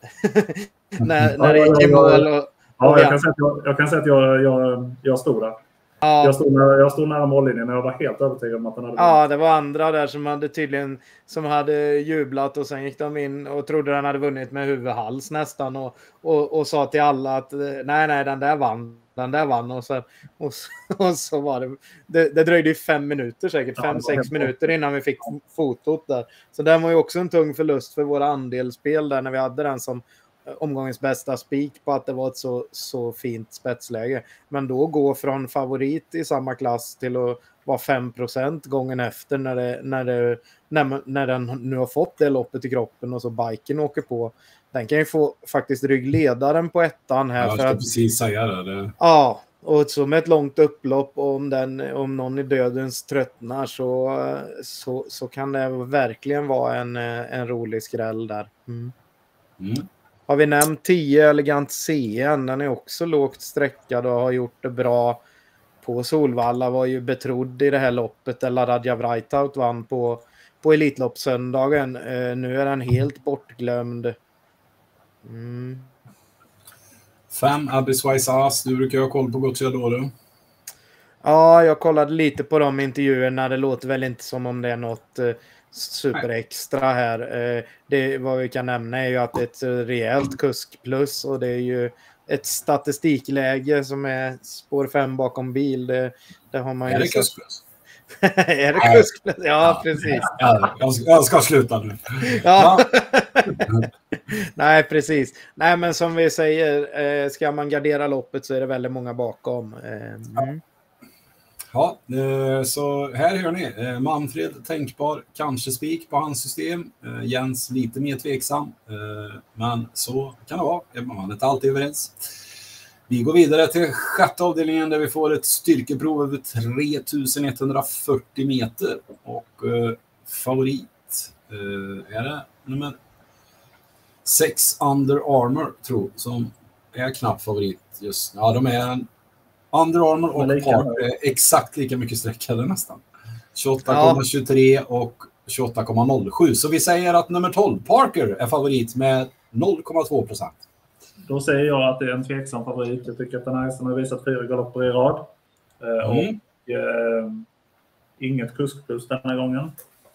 Speaker 2: när det gick i mål.
Speaker 3: Jag kan säga att jag stod där. Ja. Jag stod nära mållinjen och jag var helt övertygad om att den hade vunnit.
Speaker 2: Ja, det var andra där som hade jublat, och sen gick de in och trodde den hade vunnit med huvudhals nästan och sa till alla att nej, den där vann och så var det dröjde ju 5 minuter säkert, 5-6 minuter innan vi fick fotot där. Så den var ju också en tung förlust för våra andelsspel där, när vi hade den som omgångens bästa spik på att det var ett så fint spetsläge. Men då gå från favorit i samma klass till att vara 5% gången efter när den nu har fått det loppet i kroppen, och så biken åker på. Den kan ju få faktiskt ryggledaren på ettan här.
Speaker 1: Jag ska precis säga det.
Speaker 2: Ja, och så med ett långt upplopp, och om någon i dödens tröttnar så kan det verkligen vara en rolig skräll där. Har vi nämnt 10 Elegant CN? Den är också lågt sträckad och har gjort det bra på Solvalla. Var ju betrodd i det här loppet. Eller Radja Vrajtaut vann på Elitloppssöndagen. Nu är den helt bortglömd.
Speaker 1: 5 Abyss Wise Ass. Du brukar ha koll på Gucciadoro.
Speaker 2: Ja, jag kollade lite på de intervjuerna. Det låter väl inte som om det är något superextra här. Det vad vi kan nämna är ju att det är ett rejält kuskplus, och det är ju ett statistikläge som är spår 5 bakom bil. Det har man ju.
Speaker 1: Är det kuskplus?
Speaker 2: Är det kuskplus? Ja, precis.
Speaker 1: Jag ska sluta nu.
Speaker 2: Ja. Nej, precis. Nej, men som vi säger, ska man gardera loppet så är det väldigt många bakom.
Speaker 1: Ja, så här hör ni. Manfred tänkbar, kanske spik på hans system. Jens lite mer tveksam. Men så kan det vara. Man är inte alltid överens. Vi går vidare till 6:e avdelningen där vi får ett styrkeprov över 3140 meter. Och favorit är det nummer 6 Under Armour, tror som är knapp favorit just. Ja, de är Under Armour och Park är exakt lika mycket sträckade nästan. 28,23 och 28,07. Så vi säger att nummer 12, Parker, är favorit med 0,2%.
Speaker 3: Då säger jag att det är en tveksam favorit. Jag tycker att den här hästen har visat 4 galopper i rad. Och inget kuskplus den här gången.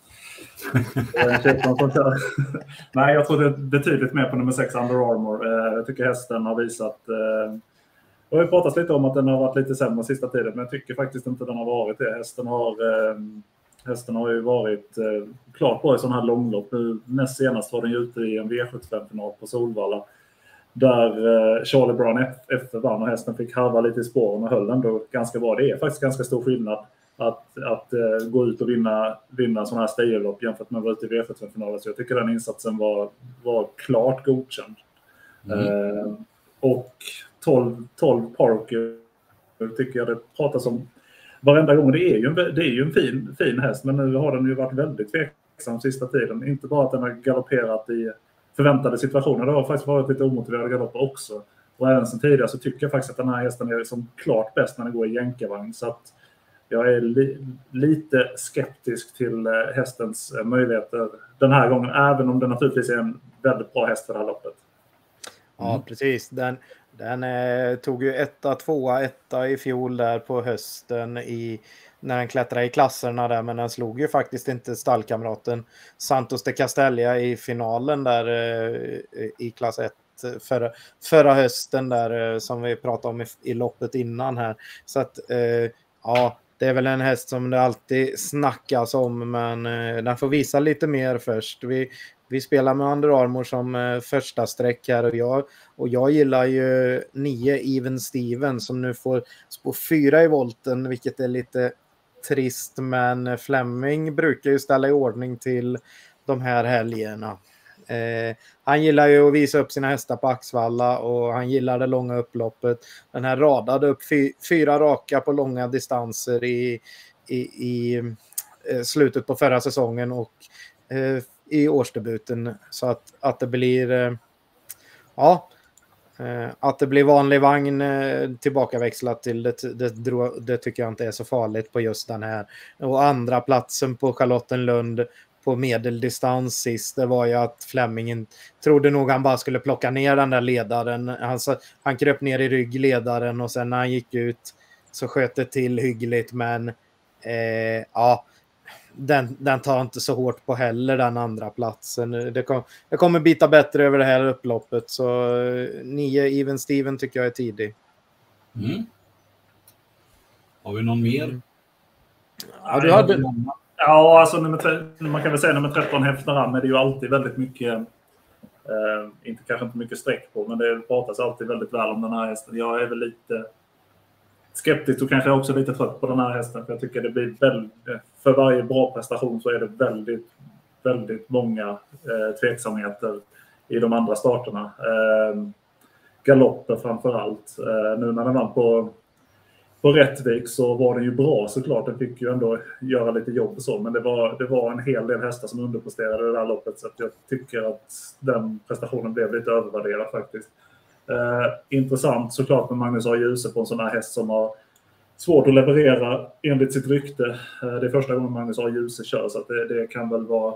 Speaker 3: Nej, jag tror det är betydligt mer på nummer 6, Under Armour. Jag tycker hästen har visat... Det har ju pratats lite om att den har varit lite sämre sista tiden, men jag tycker faktiskt inte den har varit det. Hästen har ju varit klart bra i sådana här långlopp. Nu, näst senast var den ju ute i en V75-final på Solvalla. Där Charlie Brown efter vann och hästen fick harva lite i spåren och höll ändå ganska bra. Det är faktiskt ganska stor skillnad att gå ut och vinna sådana här steglopp jämfört med att vara ute i V75-finalen. Så jag tycker den insatsen var klart godkänd. Och 12 Parker tycker jag det pratas om varenda gång. Det är ju en fin häst, men nu har den ju varit väldigt tveksam sista tiden. Inte bara att den har galopperat i förväntade situationer. Det har faktiskt varit lite omotiverade galopper också. Och även sen tidigare så tycker jag faktiskt att den här hästen är som klart bäst när den går i jänkarvagn. Så att jag är lite skeptisk till hästens möjligheter den här gången. Även om den naturligtvis är en väldigt bra häst för det här loppet.
Speaker 2: Ja, precis. Den tog ju 1 i fjol där på hösten när den klättrade i klasserna där, men den slog ju faktiskt inte stallkamraten Santos de Castella i finalen där i klass 1 förra hösten där som vi pratade om i loppet innan här. Så att ja, det är väl en häst som det alltid snackas om, men den får visa lite mer först. Vi spelar med Under Armour som första streck här och jag gillar ju 9 Even Steven som nu får spå 4 i volten, vilket är lite trist, men Fleming brukar ju ställa i ordning till de här helgerna. Han gillar ju att visa upp sina hästar på Axvalla och han gillar det långa upploppet. Den här radade upp 4 raka på långa distanser i slutet på förra säsongen och i årsdebuten, så att det blir att det blir vanlig vagn tillbakaväxlat till det tycker jag inte är så farligt på just den här. Och andra platsen på Charlottenlund på medeldistans sist, det var ju att Flemingen trodde nog han bara skulle plocka ner den där ledaren. Han kröp ner i ryggledaren och sen när han gick ut så sköt det till hyggligt, men den tar inte så hårt på heller, den andra platsen. Det kommer bita bättre över det här upploppet, så 9 Even Steven tycker jag är tidig.
Speaker 1: Har vi någon mer?
Speaker 2: Ja, du hade...
Speaker 3: Ja, alltså man kan väl säga nummer 13 Häftaram är det ju alltid väldigt mycket kanske inte mycket streck på, men det pratas alltid väldigt väl om den här hästen. Jag är väl lite skeptisk och kanske också lite trött på den här hästen, för jag tycker det blir för varje bra prestation så är det väldigt, väldigt många tveksamheter i de andra starterna. Galopper framför allt. Nu när den vann på Rättvik så var den ju bra såklart. Den fick ju ändå göra lite jobb och så, men det var en hel del hästar som underpresterade det här loppet, så att jag tycker att den prestationen blev lite övervärderad faktiskt. Intressant såklart med Magnus A. Djuse på en sån här häst som har svårt att leverera enligt sitt rykte. Det är första gången Magnus A. Djuse kör, så att det kan väl vara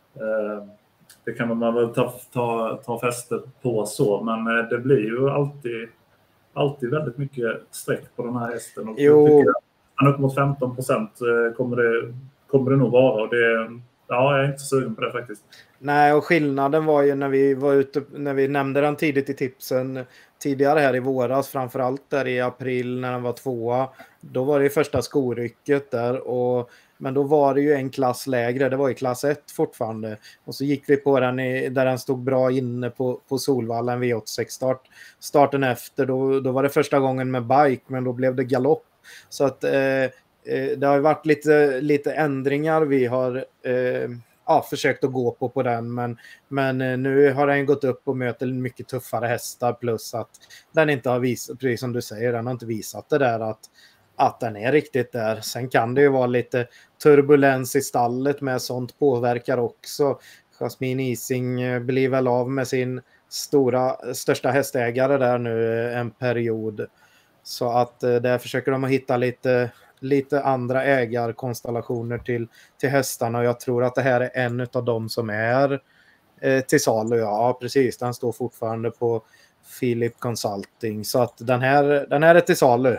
Speaker 3: det kan man väl ta fäste på så, men det blir ju alltid väldigt mycket streck på den här hästen, och han upp mot 15% kommer det nog vara, och jag är inte sugen på det faktiskt.
Speaker 2: Nej, och skillnaden var ju när vi nämnde den tidigt i tipsen tidigare här i våras, framförallt där i april när den var 2. Då var det första skorycket där, men då var det ju en klass lägre, det var i klass 1 fortfarande, och så gick vi på den där den stod bra inne på Solvalla, en V86 starten efter, då var det första gången med bike, men då blev det galopp, så att det har varit lite ändringar vi har försökt att gå på den, men nu har den gått upp och möter mycket tuffare hästar, plus att den inte har visat, precis som du säger, den har inte visat det där att den är riktigt där. Sen kan det ju vara lite turbulens i stallet med, sånt påverkar också. Jasmine Ising blir väl av med sin största hästägare där nu en period. Så att där försöker de att hitta lite andra ägarkonstellationer till hästarna, och jag tror att det här är en av dem som är till salu. Ja, precis. Den står fortfarande på Philip Consulting, så att den här är till salu.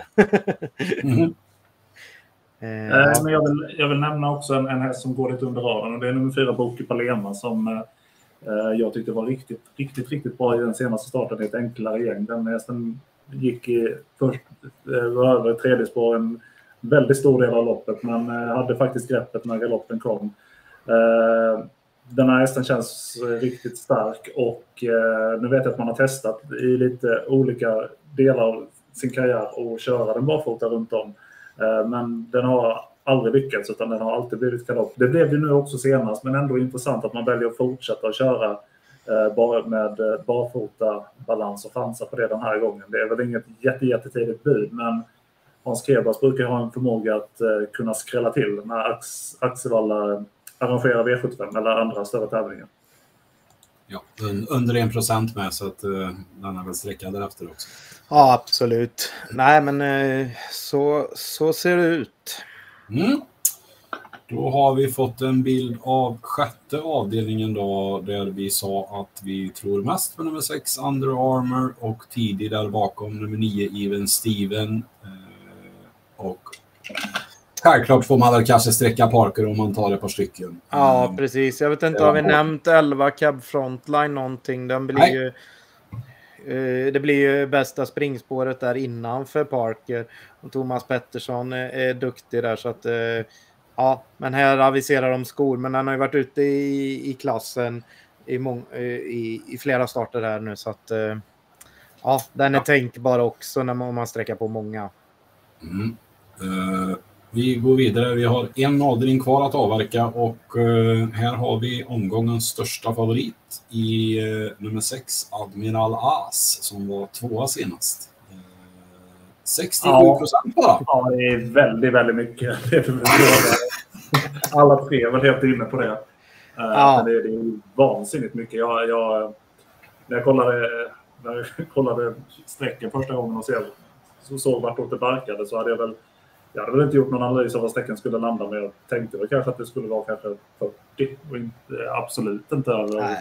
Speaker 3: Men jag vill nämna också en häst som går lite under radarn, och det är nummer 4 Boki Palema som jag tyckte var riktigt bra i den senaste starten i ett enklare gäng. Den hästen gick över tredje spår en väldigt stor del av loppet, men hade faktiskt greppet när galoppen kom. Den här hästen känns riktigt stark, och nu vet jag att man har testat i lite olika delar av sin karriär och köra den barfota runt om. Men den har aldrig lyckats, utan den har alltid blivit galopp. Det blev det nu också senast, men ändå intressant att man väljer att fortsätta att köra med barfota balans och chansa på det den här gången. Det är väl inget jättetidigt bud, men Hans Krebas brukar ha en förmåga att kunna skrälla till när Axevalla arrangerar V75 eller andra större tävlingar.
Speaker 1: Ja, under 1% med, så att den är väl sträckad därefter också.
Speaker 2: Ja, absolut. Nej, men så ser det ut.
Speaker 1: Då har vi fått en bild av 6:e avdelningen då, där vi sa att vi tror mest på nummer 6 Under Armour och tidigt där bakom nummer 9 Even Steven. Och självklart får man väl kanske sträcka Parker om man tar ett par stycken.
Speaker 2: Ja, precis. Jag vet inte, har vi nämnt 11 Cab Frontline någonting? Den blir ju, det blir ju bästa springspåret där innanför Parker. Och Thomas Pettersson är duktig där, så att ja, men här aviserar de skor, men den har ju varit ute i klassen i flera starter här nu, så att ja, den är tänkbar också när man sträcker på många.
Speaker 1: Vi går vidare. Vi har en avdelning kvar att avverka, och här har vi omgångens största favorit i nummer 6 Admiral As, som var 2 senast. 67% bara.
Speaker 3: Ja, det är väldigt mycket. Alla tre är väl helt inne på det. Men det är vansinnigt mycket. När jag kollade sträcken första gången och såg vartåt det barkade, så hade jag hade väl inte gjort någon analys av vad sträckan skulle landa med. Jag tänkte väl kanske att det skulle vara kanske 40 och absolut inte över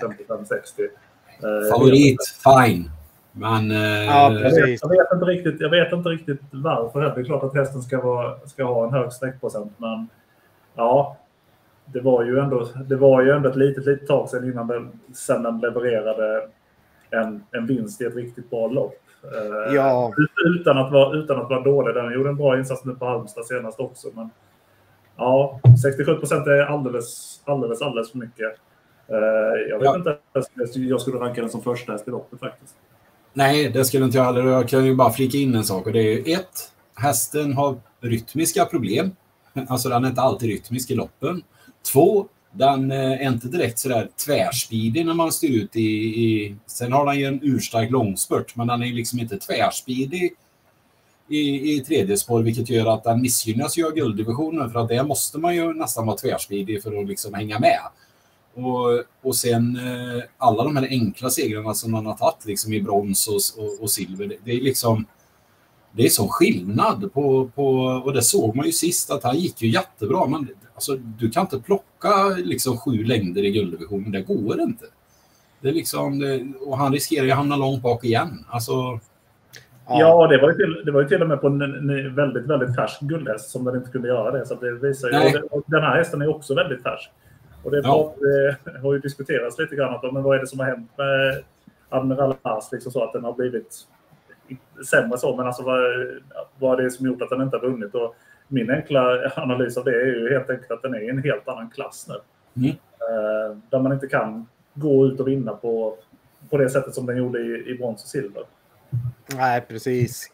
Speaker 3: 55-60.
Speaker 1: Favorit, fine. Men
Speaker 2: ja,
Speaker 3: jag vet inte riktigt varför. Det är klart att hästen ska ha en hög sträckprocent, men ja, det var ju ändå ett litet tag sedan den levererade en vinst i ett riktigt bra lopp.
Speaker 2: Ja.
Speaker 3: Utan att vara dålig. Den gjorde en bra insats nu på Halmstad senast också, men ja, 67% är alldeles för mycket. Jag vet inte att jag skulle ranka den som första häst i loppet faktiskt.
Speaker 1: Nej, det skulle inte jag heller. Jag kan ju bara flika in en sak, och det är 1. Hästen har rytmiska problem. Alltså den är inte alltid rytmisk i loppen. 2. Den är inte direkt sådär tvärspidig när man styr ut sen har den ju en urstark långspurt, men den är liksom inte tvärspidig i tredje spår, vilket gör att den missgynnas ju av gulddivisionen, för att där måste man ju nästan vara tvärspidig för att liksom hänga med. Och sen alla de här enkla segrarna som man har tagit liksom i brons och silver, det är liksom, det är sån skillnad på och det såg man ju sist att han gick ju jättebra, men alltså, du kan inte plocka liksom 7 längder i gulddivisionen, det går inte. Det är liksom, och han riskerar ju att hamna långt bak igen. Alltså,
Speaker 3: ja, det var ju till och med på en väldigt färsk guldhäst som den inte kunde göra det, så det visar ju, och den här hästen är också väldigt färsk. Och det har ju diskuterats lite grann om, men vad är det som har hänt med Admiral As, liksom så att den har blivit sämre så, men alltså vad är det som gjort att den inte har vunnit? Och min enkla analys av det är ju helt enkelt att den är i en helt annan klass nu. Där man inte kan gå ut och vinna på det sättet som den gjorde i brons och silver.
Speaker 2: Nej, precis.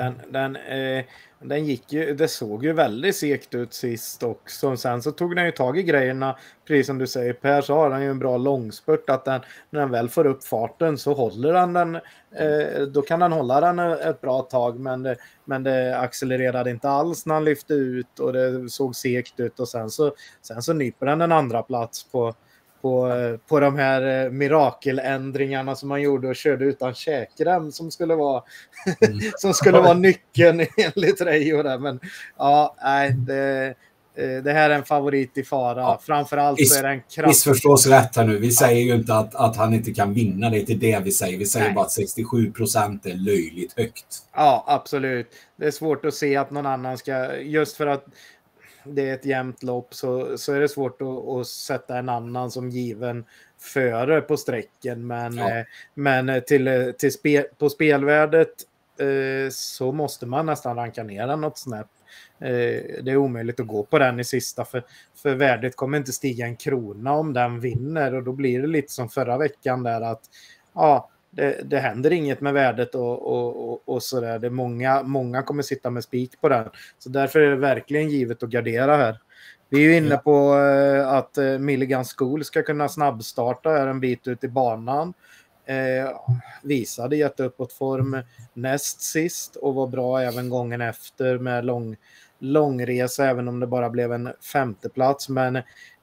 Speaker 2: Den gick ju, det såg ju väldigt segt ut sist också. Sen så tog den ju tag i grejerna. Precis som du säger, Per, så har den ju en bra långspurt, att när den väl får upp farten så håller den då kan den hålla den ett bra tag, men det accelererade inte alls när han lyfte ut och det såg segt ut, och sen så nyper den en andra plats på de här mirakeländringarna som man gjorde och körde utan käkrem som skulle vara som skulle vara nyckeln enligt Reijo där. Men ja, nej, det här är en favorit i fara. Ja. Framförallt så är det en kraft.
Speaker 1: Missförstås rätt här nu. Vi säger ju inte att han inte kan vinna. Det är inte det vi säger. Vi säger bara att 67% är löjligt högt.
Speaker 2: Ja, absolut. Det är svårt att se att någon annan ska... Just för att det är ett jämnt lopp så är det svårt att sätta en annan som given före på sträcken. Men på spelvärdet så måste man nästan ranka ner den något snäpp. Det är omöjligt att gå på den i sista för värdet kommer inte stiga en krona om den vinner och då blir det lite som förra veckan där att det händer inget med värdet och sådär. Det är många kommer sitta med spik på den. Så därför är det verkligen givet att gardera här. Vi är ju inne på att Milligan School ska kunna snabbstarta här en bit ut i banan. Visade jätteuppåt form näst sist och var bra även gången efter med långresa även om det bara blev en 5:e plats. Men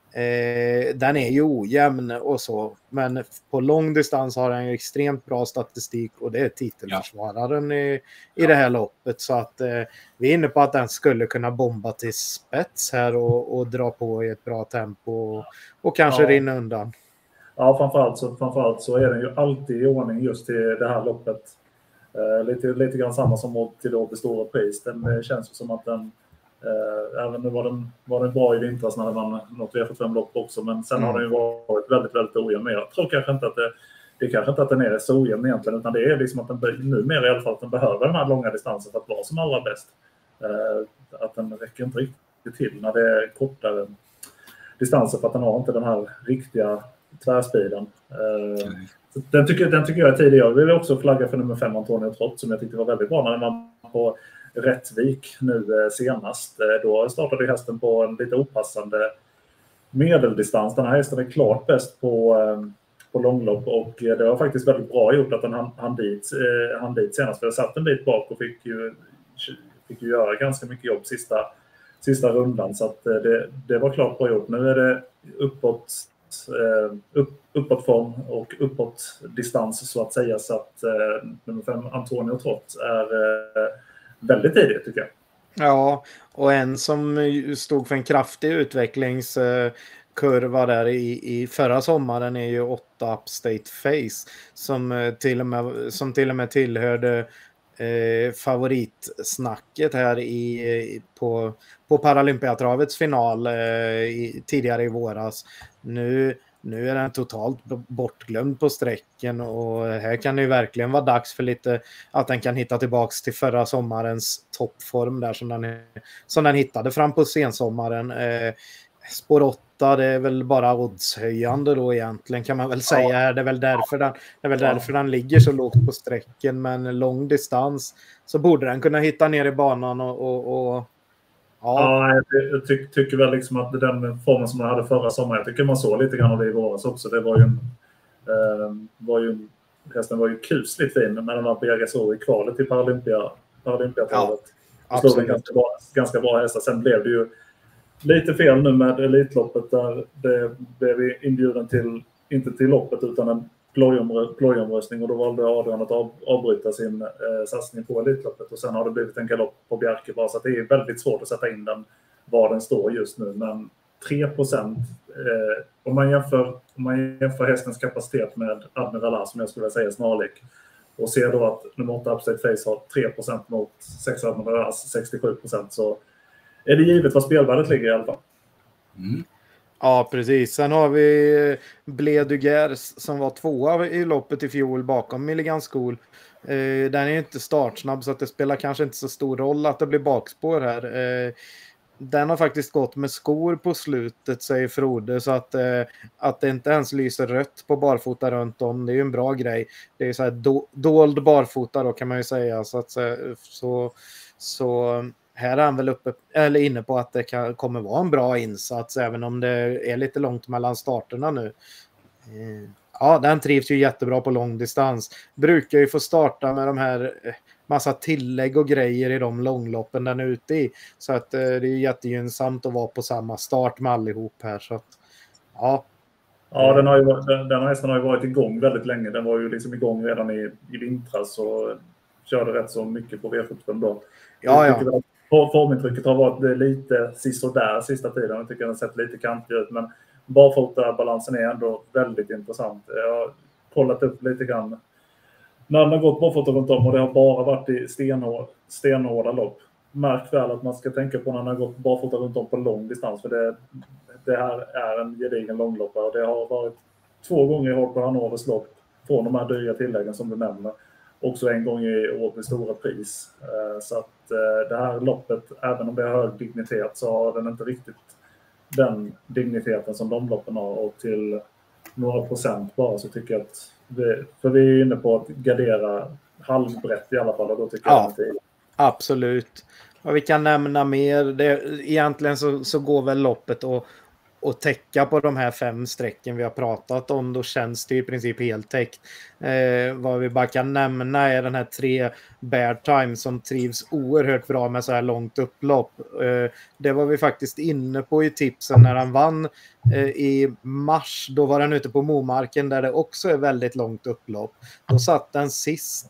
Speaker 2: den är ju ojämn och så. Men på lång distans har den extremt bra statistik och det är titelförsvararen i det här loppet. Så att vi är inne på att den skulle kunna bomba till spets här och dra på i ett bra tempo och kanske rinna undan.
Speaker 3: Ja, framförallt så är den ju alltid i ordning just till det här loppet. Lite grann samma som till det stora pris. Den känns som att den även nu var den bra i vintras när det var något V75-lopp också, men sen har den ju varit väldigt, väldigt ojämn. Men jag tror kanske inte att det kanske inte att den är så ojämn egentligen, utan det är liksom att den numera i alla fall att den behöver den här långa distansen för att vara som allra bäst. Att den räcker inte riktigt till när det är kortare distanser för att den har inte den här riktiga tvärspeeden. Den tycker jag är tidig. Jag vill också flagga för nummer 5 Antonio Trott som jag tyckte var väldigt bra när den var på Rättvik nu senast. Då startade hästen på en lite opassande medeldistans. Den här hästen är klart bäst på långlopp och det var faktiskt väldigt bra gjort att den hann dit senast. För jag satt en bit bak och fick ju göra ganska mycket jobb sista rundan. Så att det var klart bra gjort. Nu är det uppåt form och uppåt distans så att säga, så att nummer 5 Antonio Trott är väldigt tidigt tycker jag.
Speaker 2: Ja, och en som stod för en kraftig utvecklingskurva där i förra sommaren är ju 8 Upstate Face som till och med tillhörde favoritsnacket här på Paralympiatravets final tidigare i våras. Nu är den totalt bortglömd på sträcken och här kan det ju verkligen vara dags för lite att den kan hitta tillbaks till förra sommarens toppform där som den hittade fram på sensommaren. Spår 8, det är väl bara oddshöjande då egentligen kan man väl säga. Ja. Det är väl därför den ligger så lågt på sträcken, men lång distans så borde den kunna hitta ner i banan och
Speaker 3: Ja, jag tycker väl liksom att den formen som man hade förra sommaren, jag tycker man såg lite grann av det i våras också. Det hästen var ju kusligt fin när den var på BRSO i kvalet till Paralympiatravet. Ja, slog en ganska bra hästar. Sen blev det ju lite fel nu med Elitloppet där det blev inbjuden inte till loppet utan en plojomröstning och då valde Adrian att avbryta sin satsning på Elitloppet och sen har det blivit en galopp på Bjerke bara, så att det är väldigt svårt att sätta in den var den står just nu, men 3% om man jämför hästens kapacitet med Admiral A som jag skulle säga snarlik och ser då att nummer 8 Upstate Face har 3% mot 6 Admiral A 67%, så är det givet vad spelvärdet ligger i alla fall.
Speaker 2: Ja, precis. Sen har vi Bled du Gers som var 2 i loppet i fjol bakom Milligan School. Den är ju inte startsnabb så att det spelar kanske inte så stor roll att det blir bakspår här. Den har faktiskt gått med skor på slutet, säger Frode, så att det inte ens lyser rött på barfota runt om. Det är ju en bra grej. Det är så här dold barfota då kan man ju säga. Så här är han väl inne på att det kommer vara en bra insats även om det är lite långt mellan starterna nu. Ja, den trivs ju jättebra på lång distans. Brukar ju få starta med de här massa tillägg och grejer i de långloppen den är ute i. Så att det är jättegynnsamt att vara på samma start med allihop här. Så att, ja,
Speaker 3: Ja, den hästen har ju varit igång väldigt länge. Den var ju liksom igång redan i vintras och körde rätt så mycket på V75 då.
Speaker 2: Ja.
Speaker 3: Formintrycket har varit lite sisådär sista tiden. Jag tycker den har sett lite kantig ut, men barfota-balansen är ändå väldigt intressant. Jag har kollat upp lite grann när den har gått barfota runt om och det har bara varit i stenhårda lopp. Märk väl att man ska tänka på när den har gått barfota runt om på lång distans, för det här är en gedigen långloppare och det har varit 2 gånger i Håkan Hannovers lopp från de här dryga tilläggen som du nämner. Också en gång i år med stora pris. Så att det här loppet, även om det har hög dignitet, så har den inte riktigt den digniteten som de loppen har. Och till några procent bara så tycker jag att för vi är inne på att gardera halvbrett i alla fall, och då tycker jag att det är...
Speaker 2: Absolut. Och vi kan nämna mer. Egentligen så går väl loppet och täcka på de här 5 strecken vi har pratat om. Då känns det i princip helt täckt. Vad vi bara kan nämna är den här 3 Bear Time som trivs oerhört bra med så här långt upplopp. Det var vi faktiskt inne på i tipsen när han vann i mars. Då var den ute på Momarken där det också är väldigt långt upplopp. Då satt den sist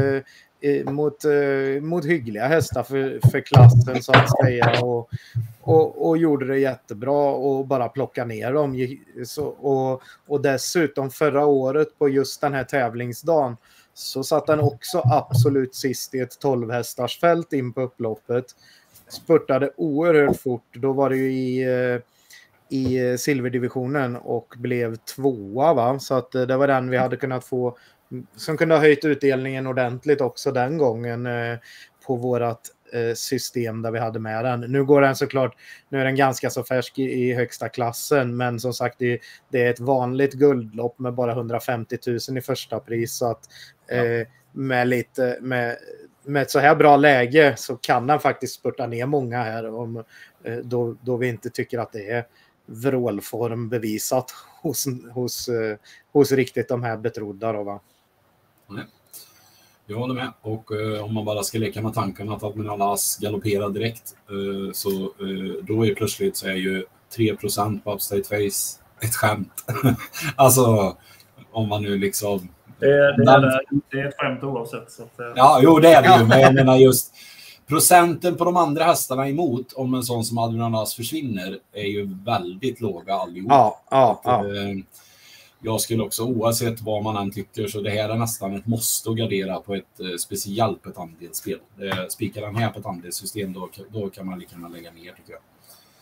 Speaker 2: mot hyggliga hästar för klassen så att säga och gjorde det jättebra och bara plocka ner dem. Och dessutom förra året på just den här tävlingsdagen så satt den också absolut sist i ett 12-hästars fält in på upploppet. Spurtade oerhört fort. Då var det ju i silverdivisionen och blev 2:a, va? Så att det var den vi hade kunnat få som kunde ha höjt utdelningen ordentligt också den gången på vårat system där vi hade med den. Nu går den såklart, nu är den ganska så färsk i högsta klassen, men som sagt det är ett vanligt guldlopp med bara 150 000 i första pris, så att med ett så här bra läge så kan den faktiskt spurta ner många här då vi inte tycker att det är vrålform bevisat hos riktigt de här betrodda då, va?
Speaker 1: Nej. Jag håller med. Och om man bara ska leka med tanken att Admiral As galopperar direkt så då är plötsligt så är ju 3% på Upstate Face ett skämt. Alltså om man nu liksom...
Speaker 3: Det är ett skämt oavsett. Så att,
Speaker 1: ja, jo det är det ju. Men jag menar just procenten på de andra hästarna emot om en sån som Admiral As försvinner är ju väldigt låga allihop.
Speaker 2: Ja.
Speaker 1: Jag skulle också, oavsett vad man än tycker, så det här är nästan ett måste att gardera på ett speciellt på ett andelsspel. Spikar den här på ett andelssystem, då kan man lika gärna lägga ner, tycker jag.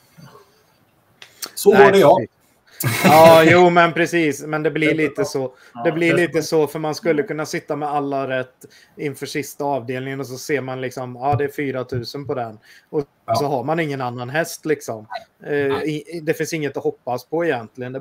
Speaker 1: Så var det jag.
Speaker 2: Ja, jo men precis. Men det blir lite så. Det blir lite så, för man skulle kunna sitta med alla rätt inför sista avdelningen och så ser man liksom, det är 4 000 på den. Och så har man ingen annan häst liksom. Det finns inget att hoppas på egentligen.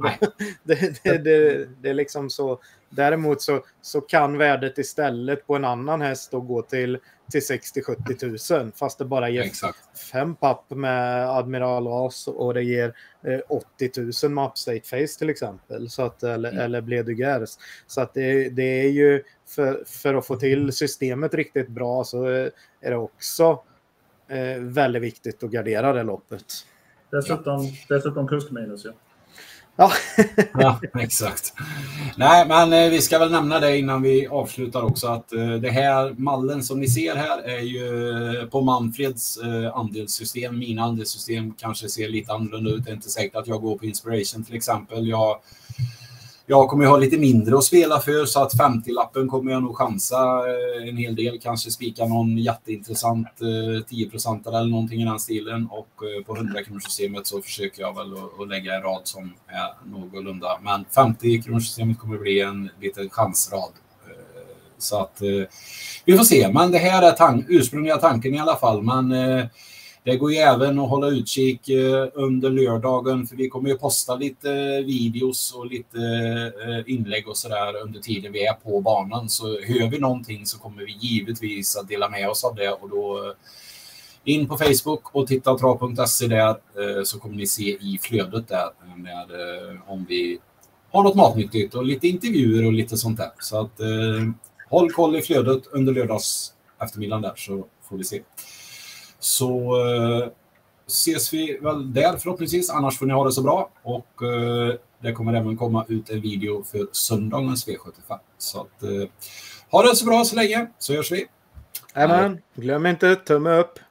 Speaker 2: Det är liksom så. Däremot så kan värdet istället på en annan häst då gå till 60-70 000, fast det bara ger 5 papp med Admiral As och det ger 80 000 med Upstate Face till exempel, så att, eller Bleu de Guerre. Så att det är ju för att få till systemet riktigt bra, så är det också väldigt viktigt att gardera det loppet.
Speaker 3: Dessutom kuskminus, ja.
Speaker 1: Ja, exakt. Nej, men vi ska väl nämna det innan vi avslutar också, att det här mallen som ni ser här är ju på Manfreds andelssystem. Mina andelssystem kanske ser lite annorlunda ut. Det är inte säkert att jag går på Inspiration till exempel. Jag kommer ju ha lite mindre att spela för, så att 50-lappen kommer jag nog chansa en hel del. Kanske spika någon jätteintressant 10% eller någonting i den stilen. Och på 100-kronorssystemet så försöker jag väl att lägga en rad som är någorlunda. Men 50-kronorssystemet kommer bli en liten chansrad. Så att vi får se. Men det här är ursprungliga tanken i alla fall. Men... det går ju även att hålla utkik under lördagen, för vi kommer ju posta lite videos och lite inlägg och sådär under tiden vi är på banan. Så hör vi någonting så kommer vi givetvis att dela med oss av det, och då in på Facebook och titta trav.se där, så kommer ni se i flödet där om vi har något matnyttigt och lite intervjuer och lite sånt där. Så att håll koll i flödet under lördags eftermiddagen där, så får vi se. Så ses vi väl där förhoppningsvis, annars får ni ha det så bra. Och Det kommer även komma ut en video för söndagens V75. Så att, ha det så bra så länge, så görs vi.
Speaker 2: Amen. Glöm inte tumme upp.